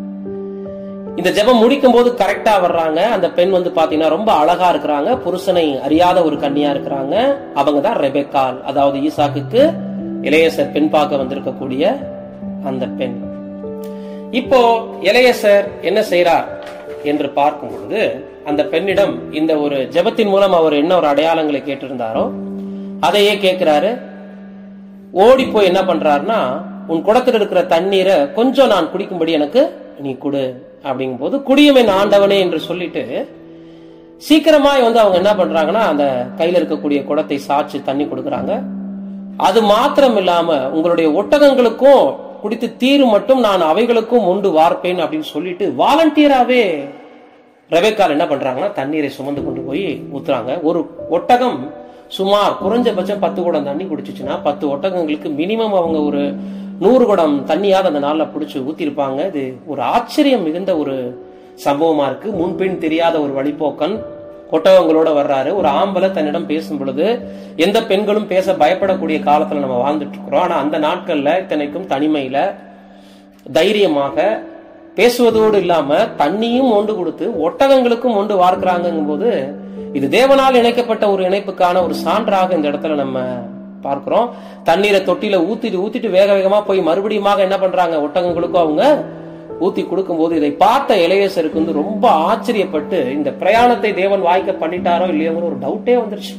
இந்த ஜெபம் முடிக்கும் போது கரெக்டா வர்றாங்க. அந்த பெண் பாத்தீங்கன்னா ரொம்ப அழகா இருக்கிறாங்க. புருஷனை அறியாத ஒரு கன்னியா இருக்கிறாங்க. அவங்கதான் ரெபெக்காள், அதாவது ஈசாக்குக்கு எலேசர் பெண் பார்க்க வந்திருக்கக்கூடிய அந்த பெண். இப்போ எலேசர் என்ன செய்யறார் என்று பார்க்கும் பொழுது அந்த பெண்ணிடம் இந்த ஒரு ஜெபத்தின் மூலம் அவர் என்ன ஒரு அடையாளங்களை கேட்டிருந்தாரோ அதையே கேட்கிறாரு. ஓடி போய் என்ன பண்றாருன்னா, உன் குடத்தில் இருக்கிற தண்ணீரை கொஞ்சம் நான் குடிக்கும்படி எனக்கு நீ குடு அப்படிங்கும் போது, குடியும் என் ஆண்டவனே என்று சொல்லிட்டு சீக்கிரமாய் அவங்க என்ன பண்றாங்கன்னா அந்த கையில இருக்கக்கூடிய குடத்தை சாய்ச்சி தண்ணி கொடுக்கறாங்க. அது மாத்திரம் இல்லாம உங்களுடைய ஒட்டகங்களுக்கும் குடித்து தீரு மட்டும் நான் அவைகளுக்கும் உண்டு வார்ப்பேன் அப்படின்னு சொல்லிட்டு வாலண்டியராவே ரெபெக்காள் என்ன பண்றாங்கன்னா தண்ணீரை சுமந்து கொண்டு போய் ஊத்துறாங்க. ஒரு ஒட்டகம் சுமார் குறைஞ்சபட்சம் 10 குடம் தண்ணி குடிச்சுச்சுன்னா 10 ஒட்டகங்களுக்கு மினிமம் அவங்க ஒரு 100 குடம் தண்ணியாவது அந்த நாள்ல பிடிச்சு ஊத்திருப்பாங்க. இது ஒரு ஆச்சரியம் மிகுந்த ஒரு சம்பவமா இருக்கு. முன்பின் தெரியாத ஒரு வழிபோக்கன் ஒட்டகங்களோட வர்றாரு. ஒரு ஆம்பளை தன்னிடம் பேசும் பொழுது எந்த பெண்களும் பேச பயப்படக்கூடிய காலத்துல நம்ம வாழ்ந்துட்டு இருக்கிறோம். ஆனா அந்த நாட்கள்ல இத்தனைக்கும் தனிமையில தைரியமாக பேசுவதோடு இல்லாம தண்ணியும் ஒன்று கொடுத்து ஒட்டகங்களுக்கும் ஒன்று வார்க்கிறாங்கும் போது இது தேவனால் இணைக்கப்பட்ட ஒரு இணைப்புக்கான ஒரு சான்றாக இந்த இடத்துல நம்ம பார்க்கிறோம். தண்ணீரை தொட்டில ஊத்திட்டு வேக வேகமா போய் மறுபடியும் என்ன பண்றாங்க, ஒட்டகங்களுக்கும் அவங்க ஊத்தி கொடுக்கும் போது இதை பார்த்த எலேசருக்கு ரொம்ப ஆச்சரியப்பட்டு இந்த பிரயாணத்தை தேவன் வாய்க்க பண்ணிட்டாரோ இல்லையோங்கிற ஒரு டவுட்டே வந்துருச்சு.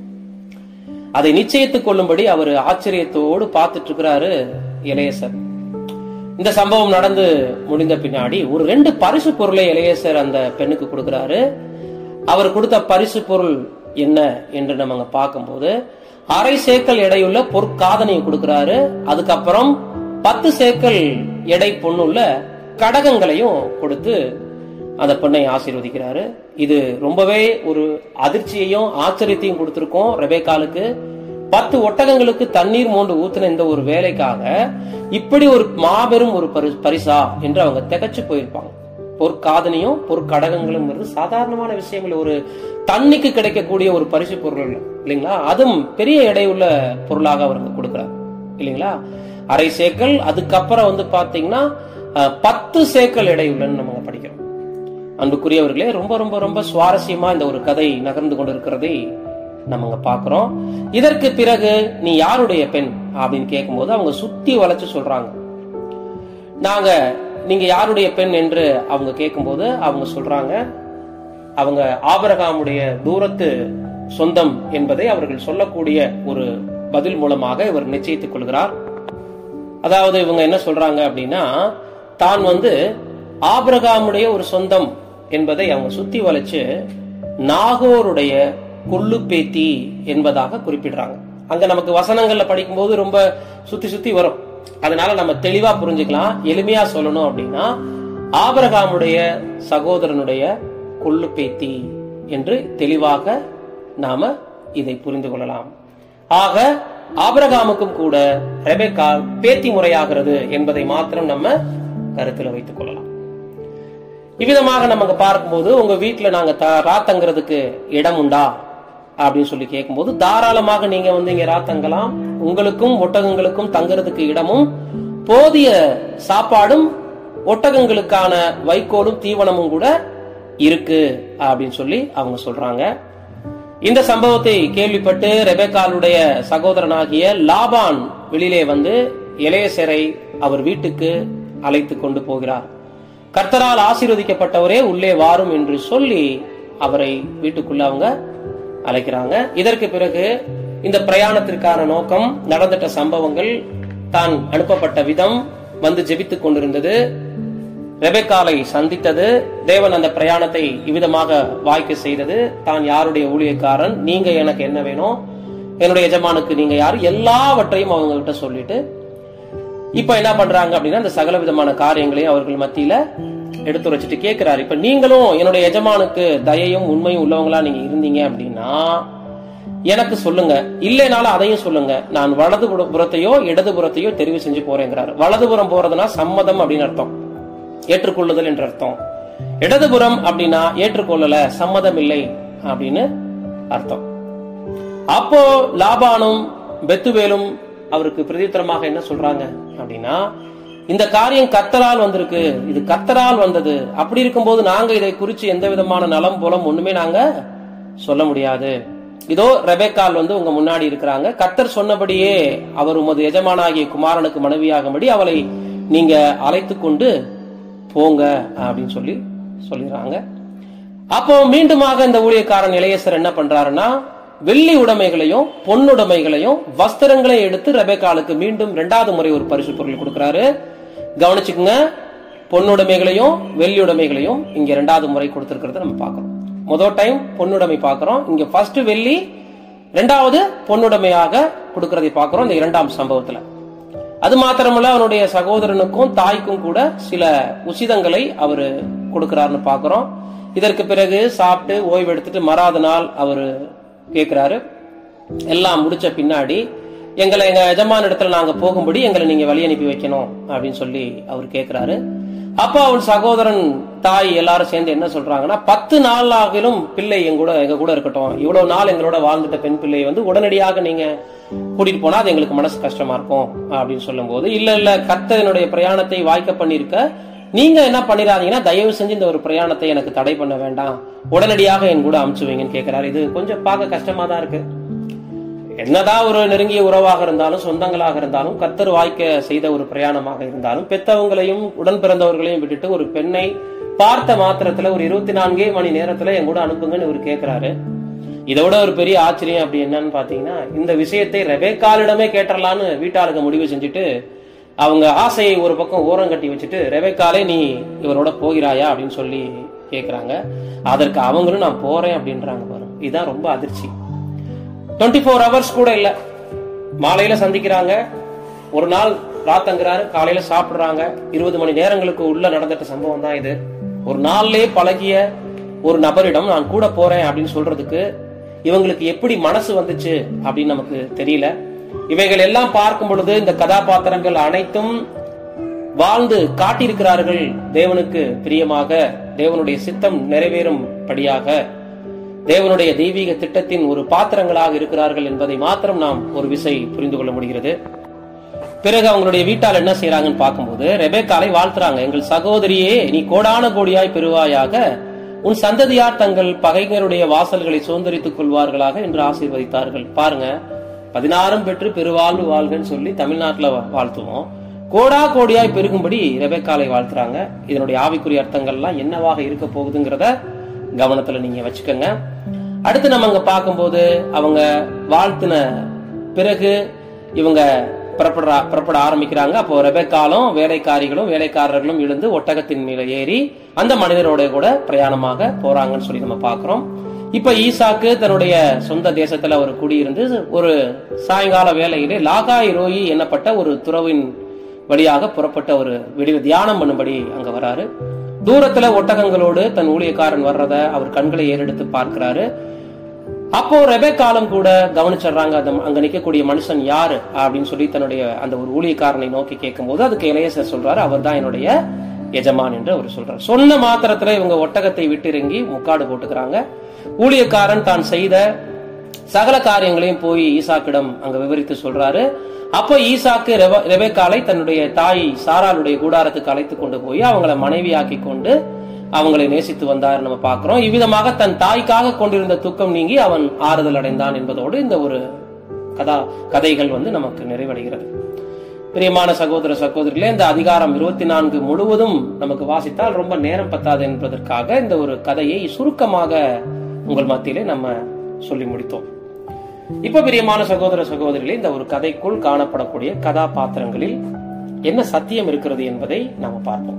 அதை நிச்சயித்துக் கொள்ளும்படி அவர் ஆச்சரியத்தோடு பார்த்துட்டு இருக்கிறாரு எலேசர். இந்த சம்பவம் நடந்து முடிந்த பின்னாடி ஒரு 2 பரிசு பொருளை எலேசர் அந்த பெண்ணுக்கு கொடுக்கிறாரு. அவர் கொடுத்த பரிசு பொருள் என்ன என்று நம்ம பார்க்கும்போது 1/2 சேக்கல் எடையுள்ள பொற்காதனையை கொடுக்கிறாரு. அதுக்கப்புறம் 10 சேக்கல் எடை பொண்ணுள்ள கடகங்களையும் கொடுத்து அந்த பெண்ணை ஆசீர்வதிக்கிறாரு. இது ரொம்பவே ஒரு அதிர்ச்சியையும் ஆச்சரியத்தையும் கொடுத்திருக்கோம் ரெபெக்காளுக்கு. 10 ஒட்டகங்களுக்கு தண்ணீர் மோண்டு ஊத்தின இந்த ஒரு வேலைக்காக இப்படி ஒரு மாபெரும் ஒரு பரிசா என்று அவங்க திகச்சு போயிருப்பாங்க. பொற்காதனையும் பொற்கடகங்களும் சாதாரணமான விஷயங்கள், ஒரு தண்ணிக்கு கிடைக்கக்கூடிய ஒரு பரிசு பொருள் இல்லைங்களா, அதுவும் பெரிய எடையுள்ள பொருளாக அவருக்கு கொடுக்கிறார் இல்லைங்களா. 1/2 சேக்கல், அதுக்கப்புறம் பாத்தீங்கன்னா 10 சேக்கல் எடையுள்ளன்னு நம்ம படிக்கிறோம். அன்புக்குரியவர்களே, ரொம்ப ரொம்ப ரொம்ப சுவாரஸ்யமா இந்த ஒரு கதை நகர்ந்து கொண்டிருக்கிறதை நம்ம பாக்குறோம். இதற்கு பிறகு நீ யாருடைய பெண் அப்படின்னு கேட்கும்போது அவங்க சுத்தி வளைச்சு சொல்றாங்க, நீங்க யாருடைய பெண் என்று அவங்க கேட்கும்போது அவங்க சொல்றாங்க அவங்க ஆபிரகாமுடைய தூரத்து சொந்தம் என்பதை அவர்கள் சொல்லக்கூடிய ஒரு பதில் மூலமாக இவர் நிச்சயித்துக் கொள்கிறார். அதாவது இவங்க என்ன சொல்றாங்க அப்படின்னா, தான் ஆபிரகாமுடைய ஒரு சொந்தம் என்பதை அவங்க சுத்தி வளைச்சு நாகோருடைய கொள்ளு பேத்தி என்பதாக குறிப்பிடுறாங்க. அங்க நமக்கு வசனங்கள்ல படிக்கும்போது ரொம்ப சுத்தி சுத்தி வரும். அதனால நம்ம தெளிவா புரிஞ்சுக்கலாம். எளிமையா சொல்லணும் அப்படின்னா, ஆபிரகாமுடைய சகோதரனுடைய கொள்ளு பேத்தி என்று தெளிவாக நாம இதை புரிந்து கொள்ளலாம். ஆக ஆபிரகாமுக்கும் கூட ரெபெக்காள் பேத்தி முறையாகிறது என்பதை மாத்திரம் நம்ம கருத்துல வைத்துக் கொள்ளலாம். இவ்விதமாக நமக்கு பார்க்கும்போது, உங்க வீட்டுல நாங்க ராத்தங்கிறதுக்கு இடம் உண்டா அப்படின்னு சொல்லி கேட்கும்போது, தாராளமாக நீங்க இங்க ராத்தங்கலாம். உங்களுக்கும் ஒட்டகங்களுக்கும் தங்குறதுக்கு இடமும் போதிய சாப்பாடும் ஒட்டகங்களுக்கான வைக்கோலும் தீவனமும் கூட இருக்கு அப்படின்னு சொல்லி அவங்க சொல்றாங்க. இந்த சம்பவத்தை கேள்விப்பட்டு ரெபெக்காளுடைய சகோதரனாகிய லாபான் வெளியிலே எலேசரை அவர் வீட்டுக்கு அழைத்து கொண்டு போகிறார். கர்த்தரால் ஆசீர்வதிக்கப்பட்டவரே உள்ளே வாரும் என்று சொல்லி அவரை வீட்டுக்குள்ள அவங்க அழைக்கிறாங்க. இதற்கு பிறகு இந்த பிரயாணத்திற்கான நோக்கம், நடந்துட்ட சம்பவங்கள், தான் அனுப்பப்பட்ட விதம், ஜெபித்துக் கொண்டிருந்தது, ரெபெக்காளை சந்தித்தது, தேவன் அந்த பிரயாணத்தை இவ்விதமாக வாய்க்க செய்தது, தான் யாருடைய ஊழியக்காரன், நீங்க எனக்கு என்ன வேணும், என்னுடைய எஜமானுக்கு நீங்க யாரு, எல்லாவற்றையும் அவங்க கிட்ட சொல்லிட்டு இப்ப என்ன பண்றாங்க அப்படின்னா, அந்த சகல விதமான காரியங்களையும் அவர்கள் மத்தியில எடுத்து வச்சுட்டு கேட்கிறாரு, இப்ப நீங்களும் என்னுடைய எஜமானுக்கு தயையும் உண்மையும் உள்ளவங்களா நீங்க இருந்தீங்க அப்படின்னா எனக்கு சொல்லுங்க, இல்லைனாலும் அதையும் சொல்லுங்க, நான் வலது புறத்தையோ இடது புறத்தையோ தெரிவு செஞ்சு போறேங்கிறாரு. வலதுபுறம் போறதுன்னா சம்மதம் அப்படின்னு அர்த்தம், ஏற்றுக்கொள்ளுதல் என்ற அர்த்தம். இடதுபுறம் அப்படின்னா ஏற்றுக்கொள்ளல, சம்மதம் இல்லை அப்படின்னு அர்த்தம். அப்போ லாபானும் பெத்துவேலும் அவருக்கு பிரதித்திரமாக என்ன சொல்றாங்க அப்படின்னா, இந்த காரியம் கர்த்தரால் வந்திருக்கு, இது கர்த்தரால் வந்தது, அப்படி இருக்கும்போது நாங்க இதை குறித்து எந்த விதமான நலம் போலம் ஒண்ணுமே நாங்க சொல்ல முடியாது. இதோ ரெபெக்காள் உங்க முன்னாடி இருக்கிறாங்க, கர்த்தர் சொன்னபடியே அவர் உமது எஜமானாகிய குமாரனுக்கு மனைவியாகும்படி அவளை நீங்க அழைத்து கொண்டு போங்க அப்படின்னு சொல்லிடுறாங்க. அப்போ மீண்டுமாக இந்த ஊழியக்காரன் இளையசர் என்ன பண்றாருன்னா, வெள்ளி உடைமைகளையும் பொன்னுடைமைகளையும் வஸ்திரங்களையும் எடுத்து ரெபெக்காளுக்கு மீண்டும் 2வது முறை ஒரு பரிசு பொருள் கொடுக்கிறாரு. கவனிச்சுக்குங்க, பொன்னுடைமைகளையும் வெள்ளி உடைமைகளையும் இங்க 2வது முறை கொடுத்திருக்கிறத நம்ம பார்க்கிறோம். முதல் டைம் பொன்னுடைமை பார்க்கிறோம், இங்க ஃபர்ஸ்ட் வெள்ளி, 2வது பொன்னுடைமையாக கொடுக்கறதை பார்க்கிறோம் இந்த 2ஆம் சம்பவத்துல. அது மாத்திரமல்ல, அவனுடைய சகோதரனுக்கும் தாய்க்கும் கூட சில உசிதங்களை அவரு கொடுக்கிறாருன்னு பார்க்கிறோம். இதற்கு பிறகு சாப்பிட்டு ஓய்வு எடுத்துட்டு மறாத நாள் அவரு கேட்கிறாரு, எல்லாம் முடிச்ச பின்னாடி எங்க எஜமான இடத்துல நாங்க போகும்படி எங்களை நீங்க வழி அனுப்பி வைக்கணும் அப்படின்னு சொல்லி அவர் கேட்கிறாரு. அப்ப அவன் சகோதரன் தாய் எல்லாரும் சேர்ந்து என்ன சொல்றாங்கன்னா, 10 நாளாகிலும் பிள்ளை எங்க கூட இருக்கட்டும், இவ்வளவு நாள் எங்களோட வாழ்ந்துட்ட பெண் பிள்ளையை உடனடியாக நீங்க கூட்டிட்டு போனா அது எங்களுக்கு மனசு கஷ்டமா இருக்கும் அப்படின்னு சொல்லும் போது, இல்ல கர்த்தனுடைய பிரயாணத்தை வாய்க்க பண்ணிருக்க, நீங்க என்ன பண்ணிடாதீங்கன்னா தயவு செஞ்சு இந்த ஒரு பிரயாணத்தை எனக்கு தடை பண்ண வேண்டாம், உடனடியாக என் கூட அனுப்பிச்சு வைங்கன்னு கேட்கிறாரு. இது கொஞ்சம் பார்க்க கஷ்டமா தான் இருக்கு. என்னதான் ஒரு நெருங்கிய உறவாக இருந்தாலும், சொந்தங்களாக இருந்தாலும், கர்த்தர் வாய்க்க செய்த ஒரு பிரயாணமாக இருந்தாலும், பெத்தவங்களையும் உடன் பிறந்தவர்களையும் விட்டுட்டு ஒரு பெண்ணை பார்த்த மாத்திரத்துல ஒரு 24 மணி நேரத்துல என் கூட அனுப்புங்கன்னு இவர் கேட்கிறாரு. இதோட ஒரு பெரிய ஆச்சரியம் அப்படி என்னன்னு பாத்தீங்கன்னா, இந்த விஷயத்தை ரெபெக்காளிடமே கேட்டறலான்னு வீட்டாளுக்கு முடிவு செஞ்சுட்டு அவங்க ஆசையை ஒரு பக்கம் ஓரம் கட்டி வச்சுட்டு, ரெபெக்காளே நீ இவரோட போகிறாயா அப்படின்னு சொல்லி கேட்கிறாங்க. அதற்கு அவங்களும் நான் போறேன் அப்படின்றாங்க. பாருங்க, இதுதான் ரொம்ப அதிர்ச்சி. 24 hours கூட இல்ல, மாலையில சந்திக்கிறாங்க, ஒரு நாள் ராத்தங்கிறாரு, காலையில சாப்பிடுறாங்க. 20 மணி நேரங்களுக்கு உள்ள நடந்துட்ட சம்பவம் தான் இது. ஒரு நாள்லயே பழகிய ஒரு நபரிடம் நான் கூட போறேன் அப்படின்னு சொல்றதுக்கு இவங்களுக்கு எப்படி மனசு வந்துச்சு அப்படின்னு நமக்கு தெரியல. இவைகள் எல்லாம் பார்க்கும் பொழுது இந்த கதாபாத்திரங்கள் அனைத்தும் வாழ்ந்து காட்டியிருக்கிறார்கள் தேவனுக்கு பிரியமாக, தேவனுடைய சித்தம் நிறைவேறும் படியாக, தேவனுடைய தெய்வீக திட்டத்தின் ஒரு பாத்திரங்களாக இருக்கிறார்கள் என்பதை மாத்திரம் நாம் ஒரு விசை புரிந்து கொள்ள முடிகிறது. பிறகு அவங்களுடைய வீட்டால் என்ன செய்யறாங்கன்னு பார்க்கும்போது, ரெபெக்காளை வாழ்த்துறாங்க. எங்கள் சகோதரியே, நீ கோடான கோடியாய் பெறுவாயாக, உன் சந்ததியார் தங்கள் பகைஞருடைய வாசல்களை சுதந்திரித்துக் கொள்வார்களாக என்று ஆசீர்வதித்தார்கள். பாருங்க, 16 பெற்று பெருவாழ்வு வாழ்கன்னு சொல்லி தமிழ்நாட்டுல வாழ்த்துவோம், கோடா கோடியாய் பெருகும்படி ரெபெக்காளை வாழ்த்துறாங்க. இதனுடைய ஆவிக்குரிய அர்த்தங்கள்லாம் என்னவாக இருக்க போகுதுங்கிறத கவனத்துல நீங்க வச்சுக்கோங்க. அடுத்து நம்ம அங்க பார்க்கும்போது அவங்க வாழ்த்தின பிறகு இவங்க புறப்பட ஆரம்பிக்கிறாங்க. அப்போ ரெபெக்காலும் வேலைக்காரர்களும் எழுந்து ஒட்டகத்தின் மேல ஏறி அந்த மனிதரோட கூட பிரயாணமாக போறாங்கன்னு சொல்லி நம்ம பாக்குறோம். இப்ப ஈசாக்கு தன்னுடைய சொந்த தேசத்துல ஒரு குடியிருந்து ஒரு சாயங்கால வேளையிலே லாகாய் ரோயி என்னப்பட்ட ஒரு துறவின் வழியாக புறப்பட்ட ஒரு தியானம் பண்ணும்படி அங்க வராரு. தூரத்துல ஒட்டகங்களோடு தன் ஊழியக்காரன் வர்றத அவர் கண்களை ஏறெடுத்து பார்க்கிறாரு. அப்போ ரெபெக்காலும் கூட கவனிச்சிடுறாங்க அங்க நிக்கக்கூடிய மனுஷன் யாரு அப்படின்னு சொல்லி தன்னுடைய அந்த ஒரு ஊழியக்காரனை நோக்கி கேட்கும் போது அதுக்கு எலியேசர் சொல்றாரு, அவர் தான் என்னுடைய எஜமான் என்று அவர் சொல்றாரு. சொன்ன மாத்திரத்துல இவங்க ஒட்டகத்தை விட்டு இறங்கி முக்காடு போட்டுக்கிறாங்க. ஊழியக்காரன் தான் செய்த சகல காரியங்களையும் போய் ஈசாக்கிடம் அங்க விவரித்து சொல்றாரு. அப்போ ஈசாக்கு ரெபெக்காலை தன்னுடைய தாய் சாராளுடைய கூடாரத்துக்கு அழைத்து கொண்டு போய் அவங்களை மனைவியாக்கி கொண்டு அவங்களை நேசித்து வந்தார் நம்ம பார்க்கிறோம். இவ்விதமாக தன் தாய்க்காக கொண்டிருந்த துக்கம் நீங்கி அவன் ஆறுதல் அடைந்தான் என்பதோடு இந்த ஒரு கதைகள் நமக்கு நிறைவடைகிறது. பிரியமான சகோதர சகோதரிகளே, இந்த அதிகாரம் 24 முழுவதும் நமக்கு வாசித்தால் ரொம்ப நேரம் பத்தாது என்பதற்காக இந்த ஒரு கதையை சுருக்கமாக உங்கள் மத்தியிலே நம்ம சொல்லி முடித்தோம். இப்ப பிரியமான சகோதர சகோதரிகளே, இந்த ஒரு கதைக்குள் காணப்படக்கூடிய கதாபாத்திரங்களில் என்ன சத்தியம் இருக்கிறது என்பதை நாம பார்ப்போம்.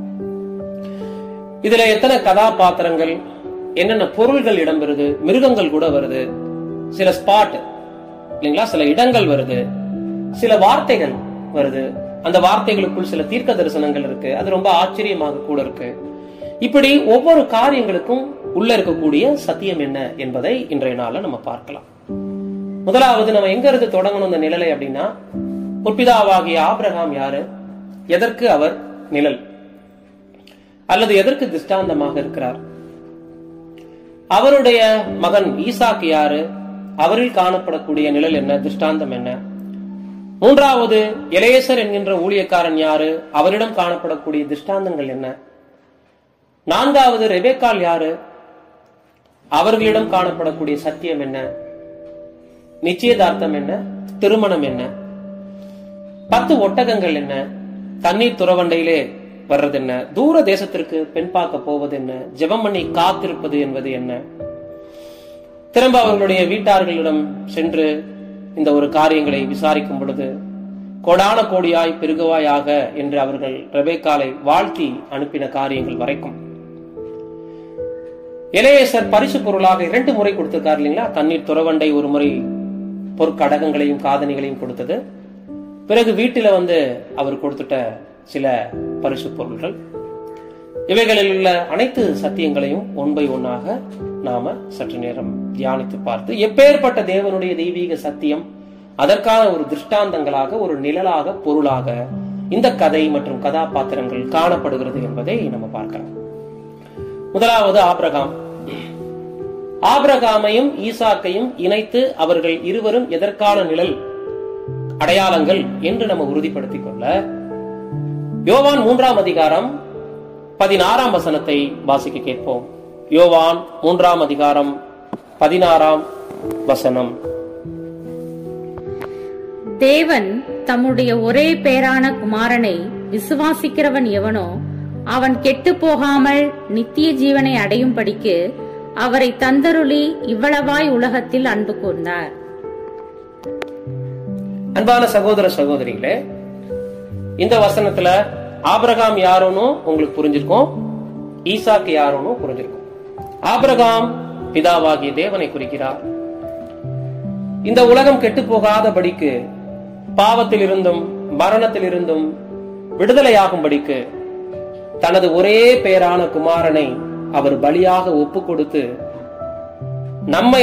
இதுல எத்தனை கதாபாத்திரங்கள், என்னென்ன பொருள்கள் இடம்பெறுது, மிருகங்கள் கூட வருது, சில ஸ்பாட் இல்லைங்களா, சில இடங்கள் வருது, சில வார்த்தைகள் வருது, அந்த வார்த்தைகளுக்குள் சில தீர்க்க தரிசனங்கள் இருக்கு, அது ரொம்ப ஆச்சரியமாக கூட இருக்கு. இப்படி ஒவ்வொரு காரியங்களுக்கும் உள்ள இருக்கக்கூடிய சத்தியம் என்ன என்பதை இன்றைய நாள்ல நம்ம பார்க்கலாம். முதலாவது நம்ம எங்க இருந்து தொடங்கணும் இந்த நிழலை அப்படின்னா, முற்பிதாவாகிய ஆபிரகாம் யாரு, எதற்கு அவர் நிழல் அல்லது எதற்கு திஷ்டாந்தமாக இருக்கிறார், அவருடைய மகன் ஈசாக்கு யாரு, அவரில் காணப்படக்கூடிய நிழல் என்ன, திஷ்டாந்தம் என்ன. மூன்றாவது எலியேசர் என்கின்ற ஊழியக்காரன் யாரு, அவரிடம் காணப்படக்கூடிய திஷ்டாந்தங்கள் என்ன. நான்காவது ரெபெக்காள் யாரு, அவர்களிடம் காணப்படக்கூடிய சத்தியம் என்ன, நிச்சயதார்த்தம் என்ன, திருமணம் என்ன. 10 ஒட்டகங்கள் என்ன, தண்ணீர் துறவண்டையிலே வர்றது என்ன, தூர தேசத்திற்கு பெண் பார்க்க போவது என்ன, ஜெபம் பண்ணி காத்திருப்பது என்பது என்ன. திரும்ப அவர்களுடைய வீட்டார்களிடம் சென்று இந்த ஒரு காரியங்களை விசாரிக்கும் பொழுது கோடான கோடியாய் பெருகுவாயாக என்று அவர்கள் ரெபெக்காளை வாழ்த்தி அனுப்பின காரியங்கள் வரைக்கும். எலியேசர் பரிசு பொருளாக 2 முறை கொடுத்திருக்காரு இல்லைங்களா, தண்ணீர் துறவண்டை ஒரு முறை பொற்கடகங்களையும் காதணிகளையும் கொடுத்தது, பிறகு வீட்டில அவர் கொடுத்துட்ட சில பரிசு பொருள்கள். இவைகளில் உள்ள அனைத்து சத்தியங்களையும் ஒன் பை ஒன்னாக நாம சற்று நேரம் தியானித்து பார்த்து எப்பேற்பட்ட தேவனுடைய தெய்வீக சத்தியம் அதற்கான ஒரு திருஷ்டாந்தங்களாக, ஒரு நிழலாக, பொருளாக இந்த கதை மற்றும் கதாபாத்திரங்கள் காணப்படுகிறது என்பதை நம்ம பார்க்கலாம். முதலாவது ஆபிரகாமையும் ஈசாக்கையும் இணைத்து அவர்கள் இருவரும் எதற்கான நிழல் அடையாளங்கள் என்று நம்ம உறுதிப்படுத்திக் கொள்ள யோவான் 3ஆம் அதிகாரம் 16ஆம் வசனத்தை வாசிக்க கேட்போம். யோவான் 3ஆம் அதிகாரம் 16ஆம் வசனம். தேவன் தம்முடைய ஒரே பேரான குமாரனை விசுவாசிக்கிறவன் எவனோ அவன் கெட்டு போகாமல் நித்திய ஜீவனை அடையும்படிக்கு அவரை தந்தருளி இவ்வளவாய் உலகத்தில் அன்பு கூர்ந்தார். அன்பான சகோதர சகோதரிகளே, இந்த வசனத்துல ஆபிரகாம் யாரோன்னு உங்களுக்கு புரிஞ்சிருக்கும், ஈசாக்கு யாரோன்னு புரிஞ்சிருக்கும். ஆபிரகாம் பிதாவாகிய தேவனை குறிக்கிறார். இந்த உலகம் கெட்டு போகாதபடிக்கு, பாவத்தில் இருந்தும் மரணத்தில் இருந்தும் விடுதலையாகும்படிக்கு தனது ஒரே பேரான குமாரனை அவர் பலியாக ஒப்பு கொடுத்து நம்மை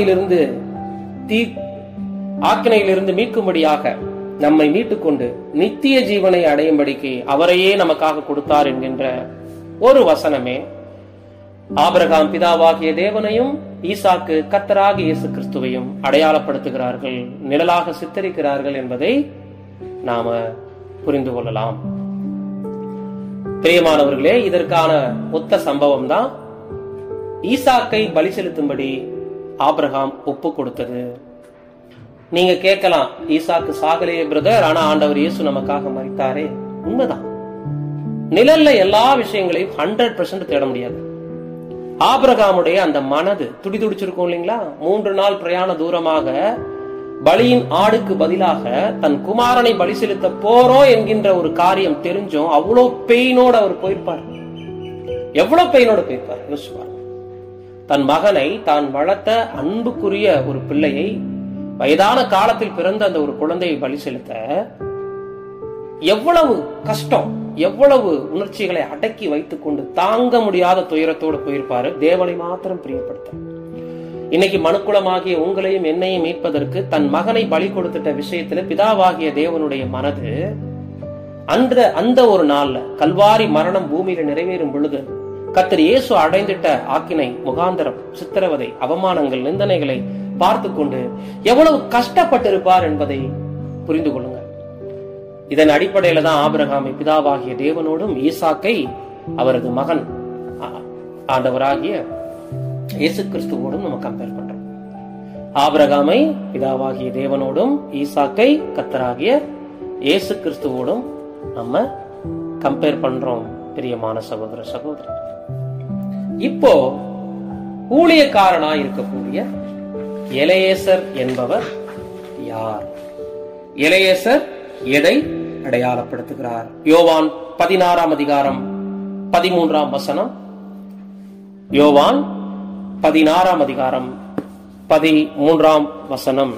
ஆக்கினையிலிருந்து மீட்கும்படியாக நம்மை மீட்டுக்கொண்டு நித்திய ஜீவனை அடையும்படிக்கு அவரையே நமக்காக கொடுத்தார் என்கின்ற ஒரு வசனமே ஆபிரகாம் பிதாவாகிய தேவனையும் ஈசாக்கு கர்த்தராகிய இயேசு கிறிஸ்துவையும் அடையாளப்படுத்துகிறார்கள், நிழலாக சித்தரிக்கிறார்கள் என்பதை நாம புரிந்து கொள்ளலாம். பிரியமானவர்களே, இதற்கான ஒத்த சம்பவம் தான் ஈசாக்கை பலி செலுத்தும்படி ஆபிரகாம் ஒப்பு கொடுத்தது. நீங்க கேட்கலாம், ஈசாக்கு சாகலையே பிரதர், ஆனா ஆண்டவர் இயேசு நமக்காக மரித்தாரே. உண்மைதான். நிழல்ல எல்லா விஷயங்களையும் 100% தேட முடியாது. ஆபிரகாமுடைய அந்த மனது துடிதுடிச்சிருக்கும் இல்லைங்களா, 3 நாள் பிரயாண தூரமாக பலியின் ஆடுக்கு பதிலாக தன் குமாரனை பலி செலுத்த போறோம் என்கின்ற ஒரு காரியம் தெரிஞ்சும் அவ்வளவு பெயினோட அவர் போயிருப்பார். எவ்வளவு பெயினோட போயிருப்பார் யோசிப்பார். தன் மகனை தான் வளர்த்த அன்புக்குரிய ஒரு பிள்ளையை, வயதான காலத்தில் பிறந்த அந்த ஒரு குழந்தையை பலி செலுத்த எவ்வளவு கஷ்டம், எவ்வளவு உணர்ச்சிகளை அடக்கி வைத்துக் கொண்டு தாங்க முடியாத துயரத்தோடு போயிருப்பாரு, தேவனை மாத்திரம் பிரியப்படுத்த. இன்னைக்கு மனுக்குலமாகிய உங்களையும் என்னையும் மீட்பதற்கு தன் மகனை பலி கொடுத்துட்ட விஷயத்துல பிதாவாகிய தேவனுடைய மனது அந்த ஒரு நாள்ல கல்வாரி மரணம் பூமியில நிறைவேறும் பொழுது கர்த்தர் இயேசு அடைந்திட்ட ஆக்கினை, முகாந்தரம், சித்திரவதை, அவமானங்கள், நிந்தனைகளை பார்த்து கொண்டு எவ்வளவு கஷ்டப்பட்டிருப்பார் என்பதை புரிந்து கொள்ளுங்கள். இதன் அடிப்படையில தான் ஆபிரகாமை பிதாவாகிய தேவனோடும் ஈசாக்கை அவரது மகன் ஆண்டவராகிய இயேசு கிறிஸ்துவோடும் நம்ம கம்பேர் பண்றோம். ஆபிரகாமை பிதாவாகிய தேவனோடும் ஈசாக்கை கர்த்தராகிய இயேசு கிறிஸ்துவோடும் நம்ம கம்பேர் பண்றோம். பிரியமான சகோதர சகோதரி, இப்போ ஊழியக்காரனா இருக்கக்கூடிய எலெயேசர் என்பவர் யார்? எலெயேசர் எதை அடையாளப்படுத்துகிறார்? யோவான் 16 அதிகாரம் 13 வசனம். யோவான் 16 அதிகாரம் 13 வசனம்.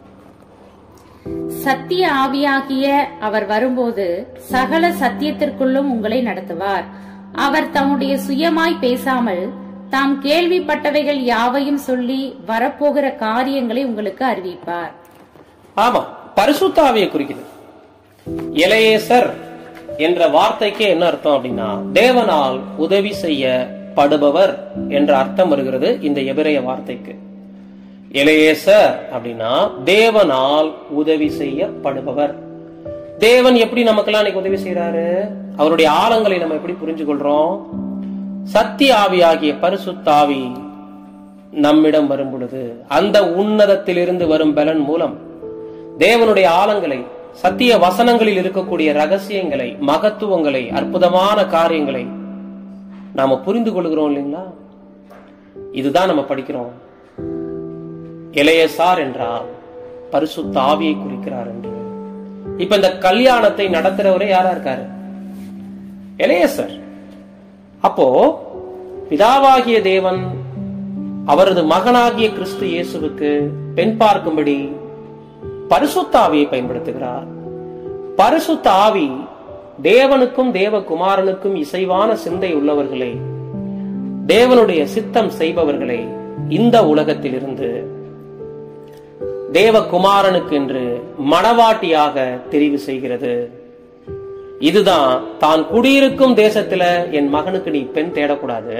சத்திய ஆவியாகிய அவர் வரும்போது சகல சத்தியத்திற்குள்ளும் உங்களை நடத்துவார். அவர் தம்முடைய சுயமாய் பேசாமல் தாம் கேள்விப்பட்டவைகள் யாவையும் சொல்லி வரப்போகிற காரியங்களை உங்களுக்கு அறிவிப்பார். ஆமா, பரிசுத்த ஆவியை குறிக்குது. எலெயேசர் என்ற வார்த்தைக்கு என்ன அர்த்தம் அப்படின்னா, தேவனால் உதவி செய்யப்படுபவர் என்ற அர்த்தம் வருகிறது இந்த எபிரேய வார்த்தைக்கு. எலெயேசர் அப்படின்னா தேவனால் உதவி செய்யப்படுபவர். தேவன் எப்படி நமக்கெல்லாம் இன்னைக்கு உதவி செய்யறாரு? அவருடைய ஆழங்களை நம்ம எப்படி புரிஞ்சு கொள்றோம்? சத்திய ஆவியாகிய பரிசுத்த ஆவி நம்மிடம் வரும் பொழுது அந்த உன்னதத்திலிருந்து வரும் பலன் மூலம் தேவனுடைய ஆழங்களை, சத்திய வசனங்களில் இருக்கக்கூடிய ரகசியங்களை, மகத்துவங்களை, அற்புதமான காரியங்களை நாம புரிந்து கொள்கிறோம் இல்லைங்களா? இதுதான் நம்ம படிக்கிறோம். எலெயேசார் என்றால் பரிசுத்த ஆவியை குறிக்கிறார் என்று. இப்ப இந்த கல்யாணத்தை நடத்துறவரே யாரா இருக்காரு? எலெயேசர். அப்போ பிதாவாகிய தேவன் அவரது மகனாகிய கிறிஸ்து இயேசுவுக்கு பெண் பார்க்கும்படி பரிசுத்த ஆவியை பயன்படுத்துகிறார். பரிசுத்த ஆவி தேவனுக்கும் தேவகுமாரனுக்கும் இசைவான சிந்தை உள்ளவர்களை, தேவனுடைய சித்தம் செய்பவர்களை இந்த உலகத்திலிருந்து தேவகுமாரனுக்கு என்று மணவாட்டியாக தெரிவு செய்கிறது. இதுதான் தான் குடியிருக்கும் தேசத்துல என் மகனுக்கு நீ பெண் தேடக்கூடாது,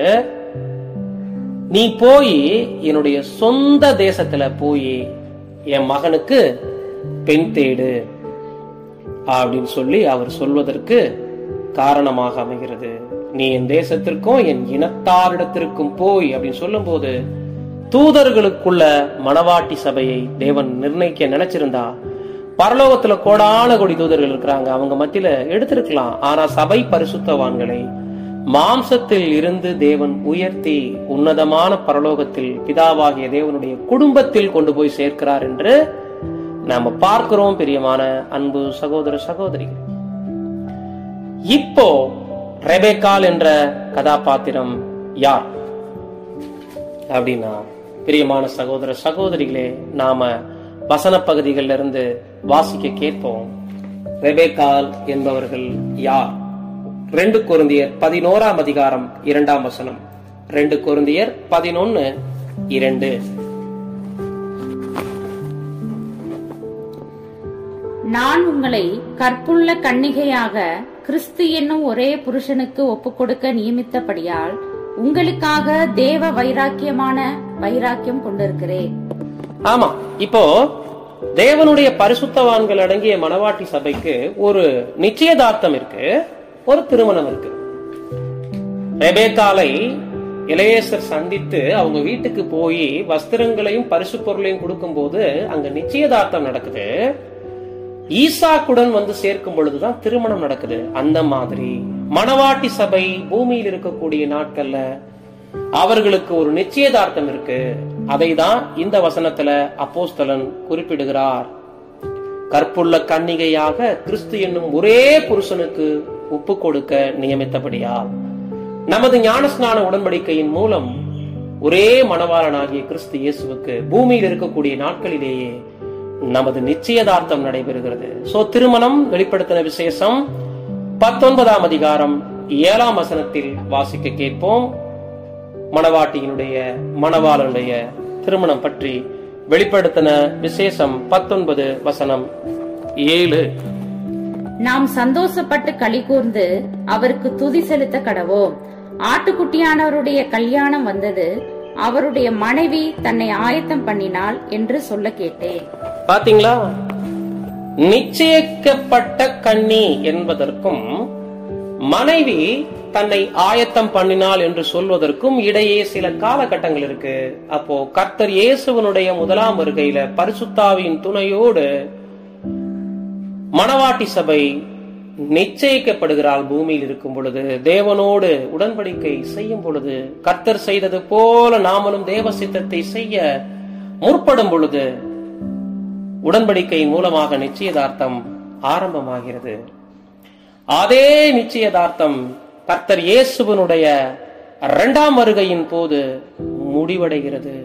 நீ போய் என்னுடைய சொந்த தேசத்துல போய் என் மகனுக்கு பெண் தேடு அப்படின்னு சொல்லி அவர் சொல்வதற்கு காரணமாக அமைகிறது. நீ என் தேசத்திற்கும் என் இனத்தாரிடத்திற்கும் போய் அப்படின்னு சொல்லும் போது தூதர்களுக்குள்ள மணவாட்டி சபையை தேவன் நிர்ணயிக்க நினைச்சிருந்தா பரலோகத்துல கோடான கோடி தூதர்கள் இருக்கிறாங்க, அவங்க மத்தியில எடுத்திருக்கலாம். ஆனா சபை பரிசுத்தவான்களை மாம்சத்தில் இருந்து தேவன் உயர்த்தி உன்னதமான பரலோகத்தில் பிதாவாகிய தேவனுடைய குடும்பத்தில் கொண்டு போய் சேர்க்கிறார் என்று நாம பார்க்கிறோம். பிரியமான அன்பு சகோதர சகோதரிகள், இப்போ ரெபெக்காள் என்ற கதாபாத்திரம் யார் அப்படின்னா, பிரியமான சகோதர சகோதரிகளே, நாம வசன பகுதிகளில் இருந்து வாசிக்க கேட்போம். ரெபெக்காள் என்பவர்கள் யார்? 2 கொரிந்தியர் 11 அதிகாரம் 2 வசனம். 2 கொரிந்தியர் 11:2. நான் உங்களை கற்புள்ள கன்னிகையாக கிறிஸ்து என்னும் ஒரே புருஷனுக்கு ஒப்புக்கொடுக்க நியமித்தபடியால் உங்களுக்காக தேவ வைராக்கியம் கொண்டிருக்கிறேன். ஆமா, இப்போ தேவனுடைய பரிசுத்தவான்கள் அடங்கிய மணவாட்டி சபைக்கு ஒரு நிச்சயதார்த்தம் இருக்கு, ஒரு திருமணம் இருக்கு. ரெபெக்காளை எலெயேசர் சந்தித்து அவங்க வீட்டுக்கு போய் வஸ்திரங்களையும் பரிசு பொருளையும் கொடுக்கும் போது அங்க நிச்சயதார்த்தம் நடக்குது. ஈசாக்குடன் வந்து சேர்க்கும் பொழுதுதான் திருமணம் நடக்குது. அந்த மாதிரி மணவாட்டி சபை பூமியில் இருக்கக்கூடிய நாட்கள்ல அவர்களுக்கு ஒரு நிச்சயதார்த்தம் இருக்கு. அதை தான் இந்த வசனத்துல அப்போஸ்தலன் குறிப்பிடுகிறார். கற்புள்ள கன்னிகையாக கிறிஸ்து என்னும் ஒரே புருஷனுக்கு ஒப்பு கொடுக்க நியமித்தபடியால் நமது ஞானஸ்நான உடன்படிக்கையின் மூலம் ஒரே மணவாளனாகிய கிறிஸ்து இயேசுவுக்கு பூமியில் இருக்கக்கூடிய நாட்களிலேயே நமது நிச்சயதார்த்தம் நடைபெறுகிறது. திருமணம் வெளிப்படுத்தின விசேஷம் 19ஆம் அதிகாரம் 7ஆம் வசனத்தில் வாசிக்க கேட்போம். மணவாட்டியினுடைய மணவாளனுடைய திருமணம் பற்றி வெளிப்படுத்தின விசேஷம் 19 வசனம் 7. நாம் சந்தோஷப்பட்டு களி கூர்ந்து அவருக்கு துதி செலுத்த கடவோம். ஆட்டுக்குட்டியானவருடைய கல்யாணம் வந்தது, அவருடைய மனைவி தன்னை ஆயத்தம் பண்ணினாள் என்று சொல்ல கேட்டேன். பாத்தீங்களா? நிச்சயிக்கப்பட்ட கன்னி என்பதற்கும் மனைவி தன்னை ஆயத்தம் பண்ணினாள் என்று சொல்வதற்கும் இடையே சில காலகட்டங்கள் இருக்கு. அப்போ கர்த்தர் இயேசுவனுடைய முதலாம் வருகையில பரிசுத்தாவின் துணையோடு மணவாட்டி சபை நிச்சயிக்கப்படுகிறாள். பூமியில் இருக்கும் பொழுது, தேவனோடு உடன்படிக்கை செய்யும் பொழுது, கர்த்தர் செய்தது போல நாமளும் தேவ சித்தத்தை செய்ய முற்படும் பொழுது உடன்படிக்கையின் மூலமாக நிச்சயதார்த்தம் ஆரம்பமாகிறது. அதே நிச்சயதார்த்தம் கர்த்தர் இயேசுவனுடைய 2ஆம் வருகையின் போது முடிவடைகிறது.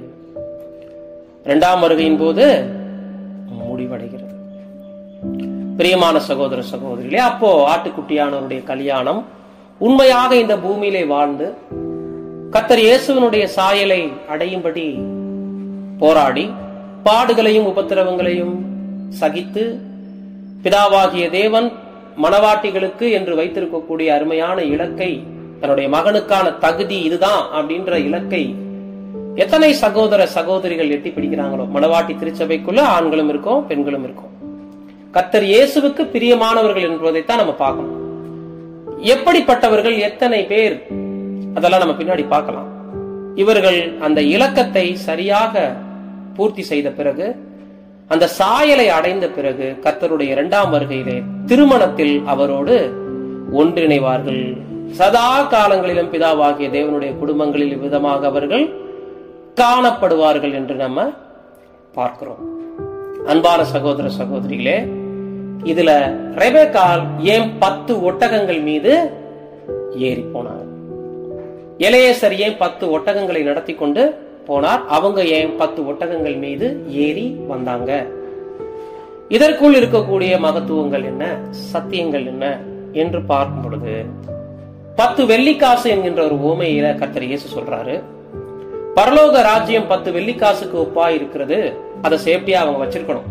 2ஆம் வருகையின் போது முடிவடைகிறது. பிரியமான சகோதர சகோதரிகளே, அப்போ ஆட்டுக்குட்டியானவருடைய கல்யாணம் உண்மையாக இந்த பூமியிலே வாழ்ந்து கர்த்தர் இயேசுவனுடைய சாயலை அடையும்படி போராடி பாடுகளையும் உபத்திரவங்களையும் சகித்து பிதாவாகிய தேவன் மணவாட்டிகளுக்கு என்று வைத்திருக்கக்கூடிய அருமையான இலக்கை, தன்னுடைய மகனுக்கான தகுதி இதுதான் அப்படின்ற இலக்கை எத்தனை சகோதர சகோதரிகள் எட்டி பிடிக்கிறாங்களோ. மணவாட்டி திருச்சபைக்குள்ள ஆண்களும் இருக்கும், பெண்களும் இருக்கும். கர்த்தர் இயேசுவுக்கு பிரியமானவர்கள் என்பதைத்தான் நம்ம பார்க்கணும். எப்படிப்பட்டவர்கள், எத்தனை பேர், அதெல்லாம் நம்ம பின்னாடி பார்க்கலாம். இவர்கள் அந்த இலக்கத்தை சரியாக பூர்த்தி செய்த பிறகு, அந்த சாயலை அடைந்த பிறகு கர்த்தருடைய 2ஆம் வருகையிலே திருமணத்தில் அவரோடு ஒன்றிணைவார்கள். சதா காலங்களிலும் பிதாவாகிய தேவனுடைய குடும்பங்களில் விதமாக அவர்கள் காணப்படுவார்கள் என்று நம்ம பார்க்கிறோம். அன்பான சகோதர சகோதரிகளே, இதுல ரெபெக்காள் ஏன் 10 ஒட்டகங்கள் மீது ஏறி போனார்? எலியேசர் ஏன் 10 ஒட்டகங்களை நடத்தி கொண்டு போனார்? அவங்க ஏன் 10 ஒட்டகங்கள் மீது ஏறி வந்தாங்க? இதற்குள் இருக்கக்கூடிய மகத்துவங்கள் என்ன, சத்தியங்கள் என்ன என்று பார்க்கும் பொழுது 10 வெள்ளிக்காசு என்கின்ற ஒரு உவமையில கர்த்தர் இயேசு சொல்றாரு. பரலோக ராஜ்யம் 10 வெள்ளிக்காசுக்கு ஒப்பா இருக்கிறது. அதை சேஃப்டியா அவங்க வச்சிருக்கணும்.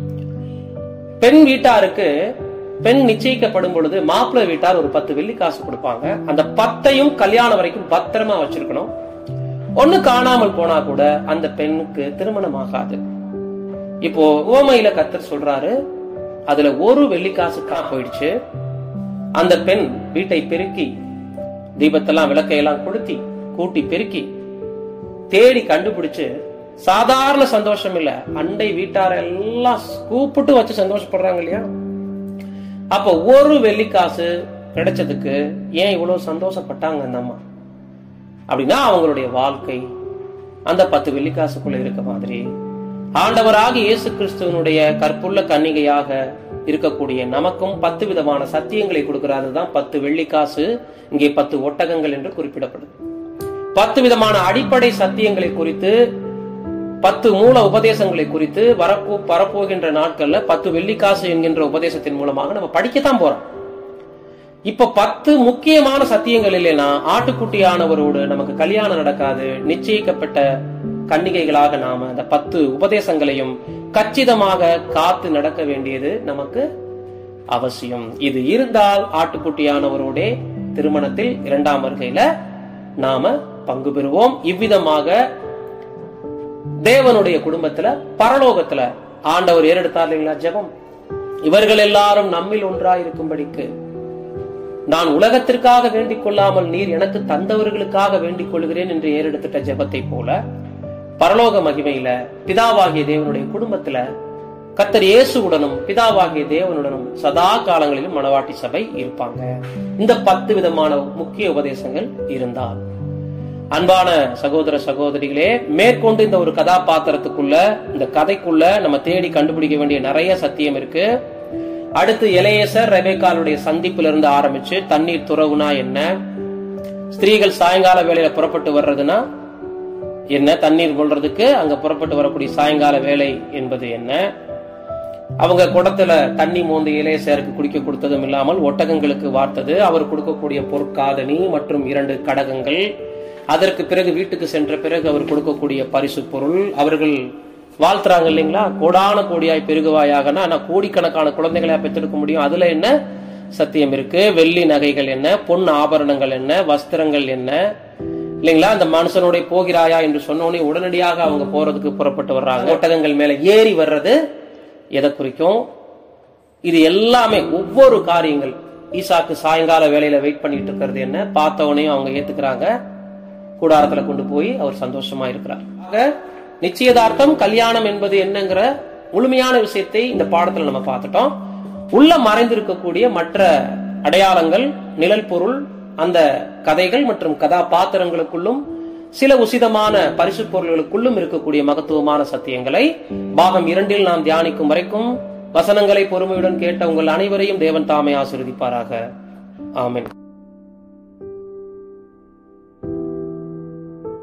பெண் வீட்டாருக்கு பெண் நிச்சயிக்கப்படும் பொழுது மாப்பிள்ளை வீட்டார் ஒரு 10 வெள்ளிக்காசு கொடுப்பாங்க. அந்த 10ஐயும் கல்யாணம் வரைக்கும் பத்திரமா வச்சிருக்கணும். ஒண்ணு காணாமல் போனா கூட அந்த பெண்ணுக்கு திருமணம் ஆகாது. இப்போ உவமையில கர்த்தர் சொல்றாரு, அதுல ஒரு வெள்ளிக்காசுக்கா போயிடுச்சு. அந்த பெண் வீட்டை பெருக்கி, தீபத்தெல்லாம் விளக்கையெல்லாம் கொளுத்தி கூட்டி பெருக்கி தேடி கண்டுபிடிச்சு, சாதாரண சந்தோஷம் இல்ல, அண்டை வீட்டார எல்லாம் கூப்பிட்டு வச்சு சந்தோஷப்படுறாங்க இல்லையா? அப்ப ஒரு வெள்ளிக்காசு கிடைச்சதுக்கு ஏன் இவ்வளவு சந்தோஷப்பட்டாங்க அந்த அம்மா அப்படின்னா, அவங்களுடைய வாழ்க்கை அந்த 10 வெள்ளிக்காசுக்குள்ள இருக்க மாதிரி ஆண்டவராக இயேசு கிறிஸ்துவனுடைய கற்புள்ள கன்னிகையாக இருக்கக்கூடிய நமக்கும் 10 விதமான சத்தியங்களை கொடுக்கிறார். அதுதான் 10 வெள்ளிக்காசு, இங்கே 10 ஒட்டகங்கள் என்று குறிப்பிடப்படுது. 10 விதமான அடிப்படை சத்தியங்களை குறித்து, 10 மூல உபதேசங்களை குறித்து வரப்போகின்ற நாட்கள்ல 10 வெள்ளிக்காசு என்கின்ற உபதேசத்தின் மூலமாக நம்ம படிக்கத்தான் போறோம். இப்ப 10 முக்கியமான சத்தியங்கள் இல்லைன்னா ஆட்டுக்குட்டியானவரோடு நமக்கு கல்யாணம் நடக்காது. நிச்சயிக்கப்பட்ட கன்னிகைகளாக நாம அந்த 10 உபதேசங்களையும் கச்சிதமாக காத்து நடக்க வேண்டியது நமக்கு அவசியம். இது இருந்தால் ஆட்டுக்குட்டியானவரோட திருமணத்தில் 2ஆம் வருகையில நாம பங்கு பெறுவோம். இவ்விதமாக தேவனுடைய குடும்பத்துல பரலோகத்துல ஆண்டவர் ஏறெடுத்தார் இல்லைங்களா ஜெபம், இவர்கள் எல்லாரும் நம்மில் ஒன்றாயிருக்கும்படிக்கு நான் உலகத்திற்காக வேண்டிக் கொள்ளாமல் நீர் எனக்கு தந்தவர்களுக்காக வேண்டிக் கொள்கிறேன் என்று ஏறெடுத்துட்ட ஜெபத்தை போல பரலோக மகிமையில பிதாவாகிய தேவனுடைய குடும்பத்துல கர்த்தர் இயேசுவுடனும் பிதாவாகிய தேவனுடனும் சதா காலங்களிலும் மணவாட்டி சபை இருப்பாங்க. இந்த 10 விதமான முக்கிய உபதேசங்கள் இருந்தால் அன்பான சகோதர சகோதரிகளே, மேற்கொண்டு இந்த ஒரு கதாபாத்திரத்துக்குள்ள, இந்த கதைக்குள்ள நம்ம தேடி கண்டுபிடிக்க வேண்டிய நிறைய சத்தியம் இருக்கு. அடுத்து எலேசர் ரெபெக்காளுடைய சந்திப்பிலிருந்து ஆரம்பிச்சு தண்ணீர் துறவுனா என்ன, ஸ்திரீகள் சாயங்கால வேளையில புறப்பட்டு வர்றதுன்னா என்ன, தண்ணீர் கொள்றதுக்கு அங்க புறப்பட்டு வரக்கூடிய சாயங்கால வேலை என்பது என்ன, அவங்க குடத்துல தண்ணி மோந்து எலேசருக்கு குடிக்க கொடுத்ததும் இல்லாமல் ஒட்டகங்களுக்கு வார்த்தது, அவர் கொடுக்கக்கூடிய பொற்காதணி மற்றும் 2 கடகங்கள், அதற்கு பிறகு வீட்டுக்கு சென்ற பிறகு அவர் கொடுக்கக்கூடிய பரிசு பொருள், அவர்கள் வாழ்த்துறாங்க இல்லைங்களா, கோடான கோடியாய் பெருகுவாயாகனா, ஆனா கோடிக்கணக்கான குழந்தைகளை பெற்றெடுக்க முடியும். அதுல என்ன சத்தியம் இருக்கு, வெள்ளி நகைகள் என்ன, பொன் ஆபரணங்கள் என்ன, வஸ்திரங்கள் என்ன இல்லைங்களா. அந்த மனுஷனுடைய போகிறாயா என்று சொன்னோடனே உடனடியாக அவங்க போறதுக்கு புறப்பட்டு வர்றாங்க. ஒட்டகங்கள் மேல ஏறி வர்றது எதை குறிக்கும்? இது எல்லாமே ஒவ்வொரு காரியங்கள். ஈசாக்கு சாயங்கால வேலையில வெயிட் பண்ணிட்டு இருக்கிறது என்ன, பார்த்தவனையும் அவங்க ஏத்துக்கிறாங்க, கூடாரத்துல கொண்டு போய் அவர் சந்தோஷமா இருக்கிறார். நிச்சயதார்த்தம் கல்யாணம் என்பது என்னங்கிற முழுமையான விஷயத்தை இந்த பாடத்துல நம்ம பார்த்துட்டோம். உள்ள மறைந்திருக்கக்கூடிய மற்ற அடையாளங்கள், நிழல் பொருள், அந்த கதைகள் மற்றும் கதாபாத்திரங்களுக்குள்ளும் சில உசிதமான பரிசு பொருள்களுக்குள்ளும் இருக்கக்கூடிய மகத்துவமான சத்தியங்களை பாகம் 2 நாம் தியானிக்கும் வரைக்கும் வசனங்களை பொறுமையுடன் கேட்ட உங்கள் அனைவரையும் தேவன் தாமே ஆசீர்வதிப்பாராக. ஆமென்.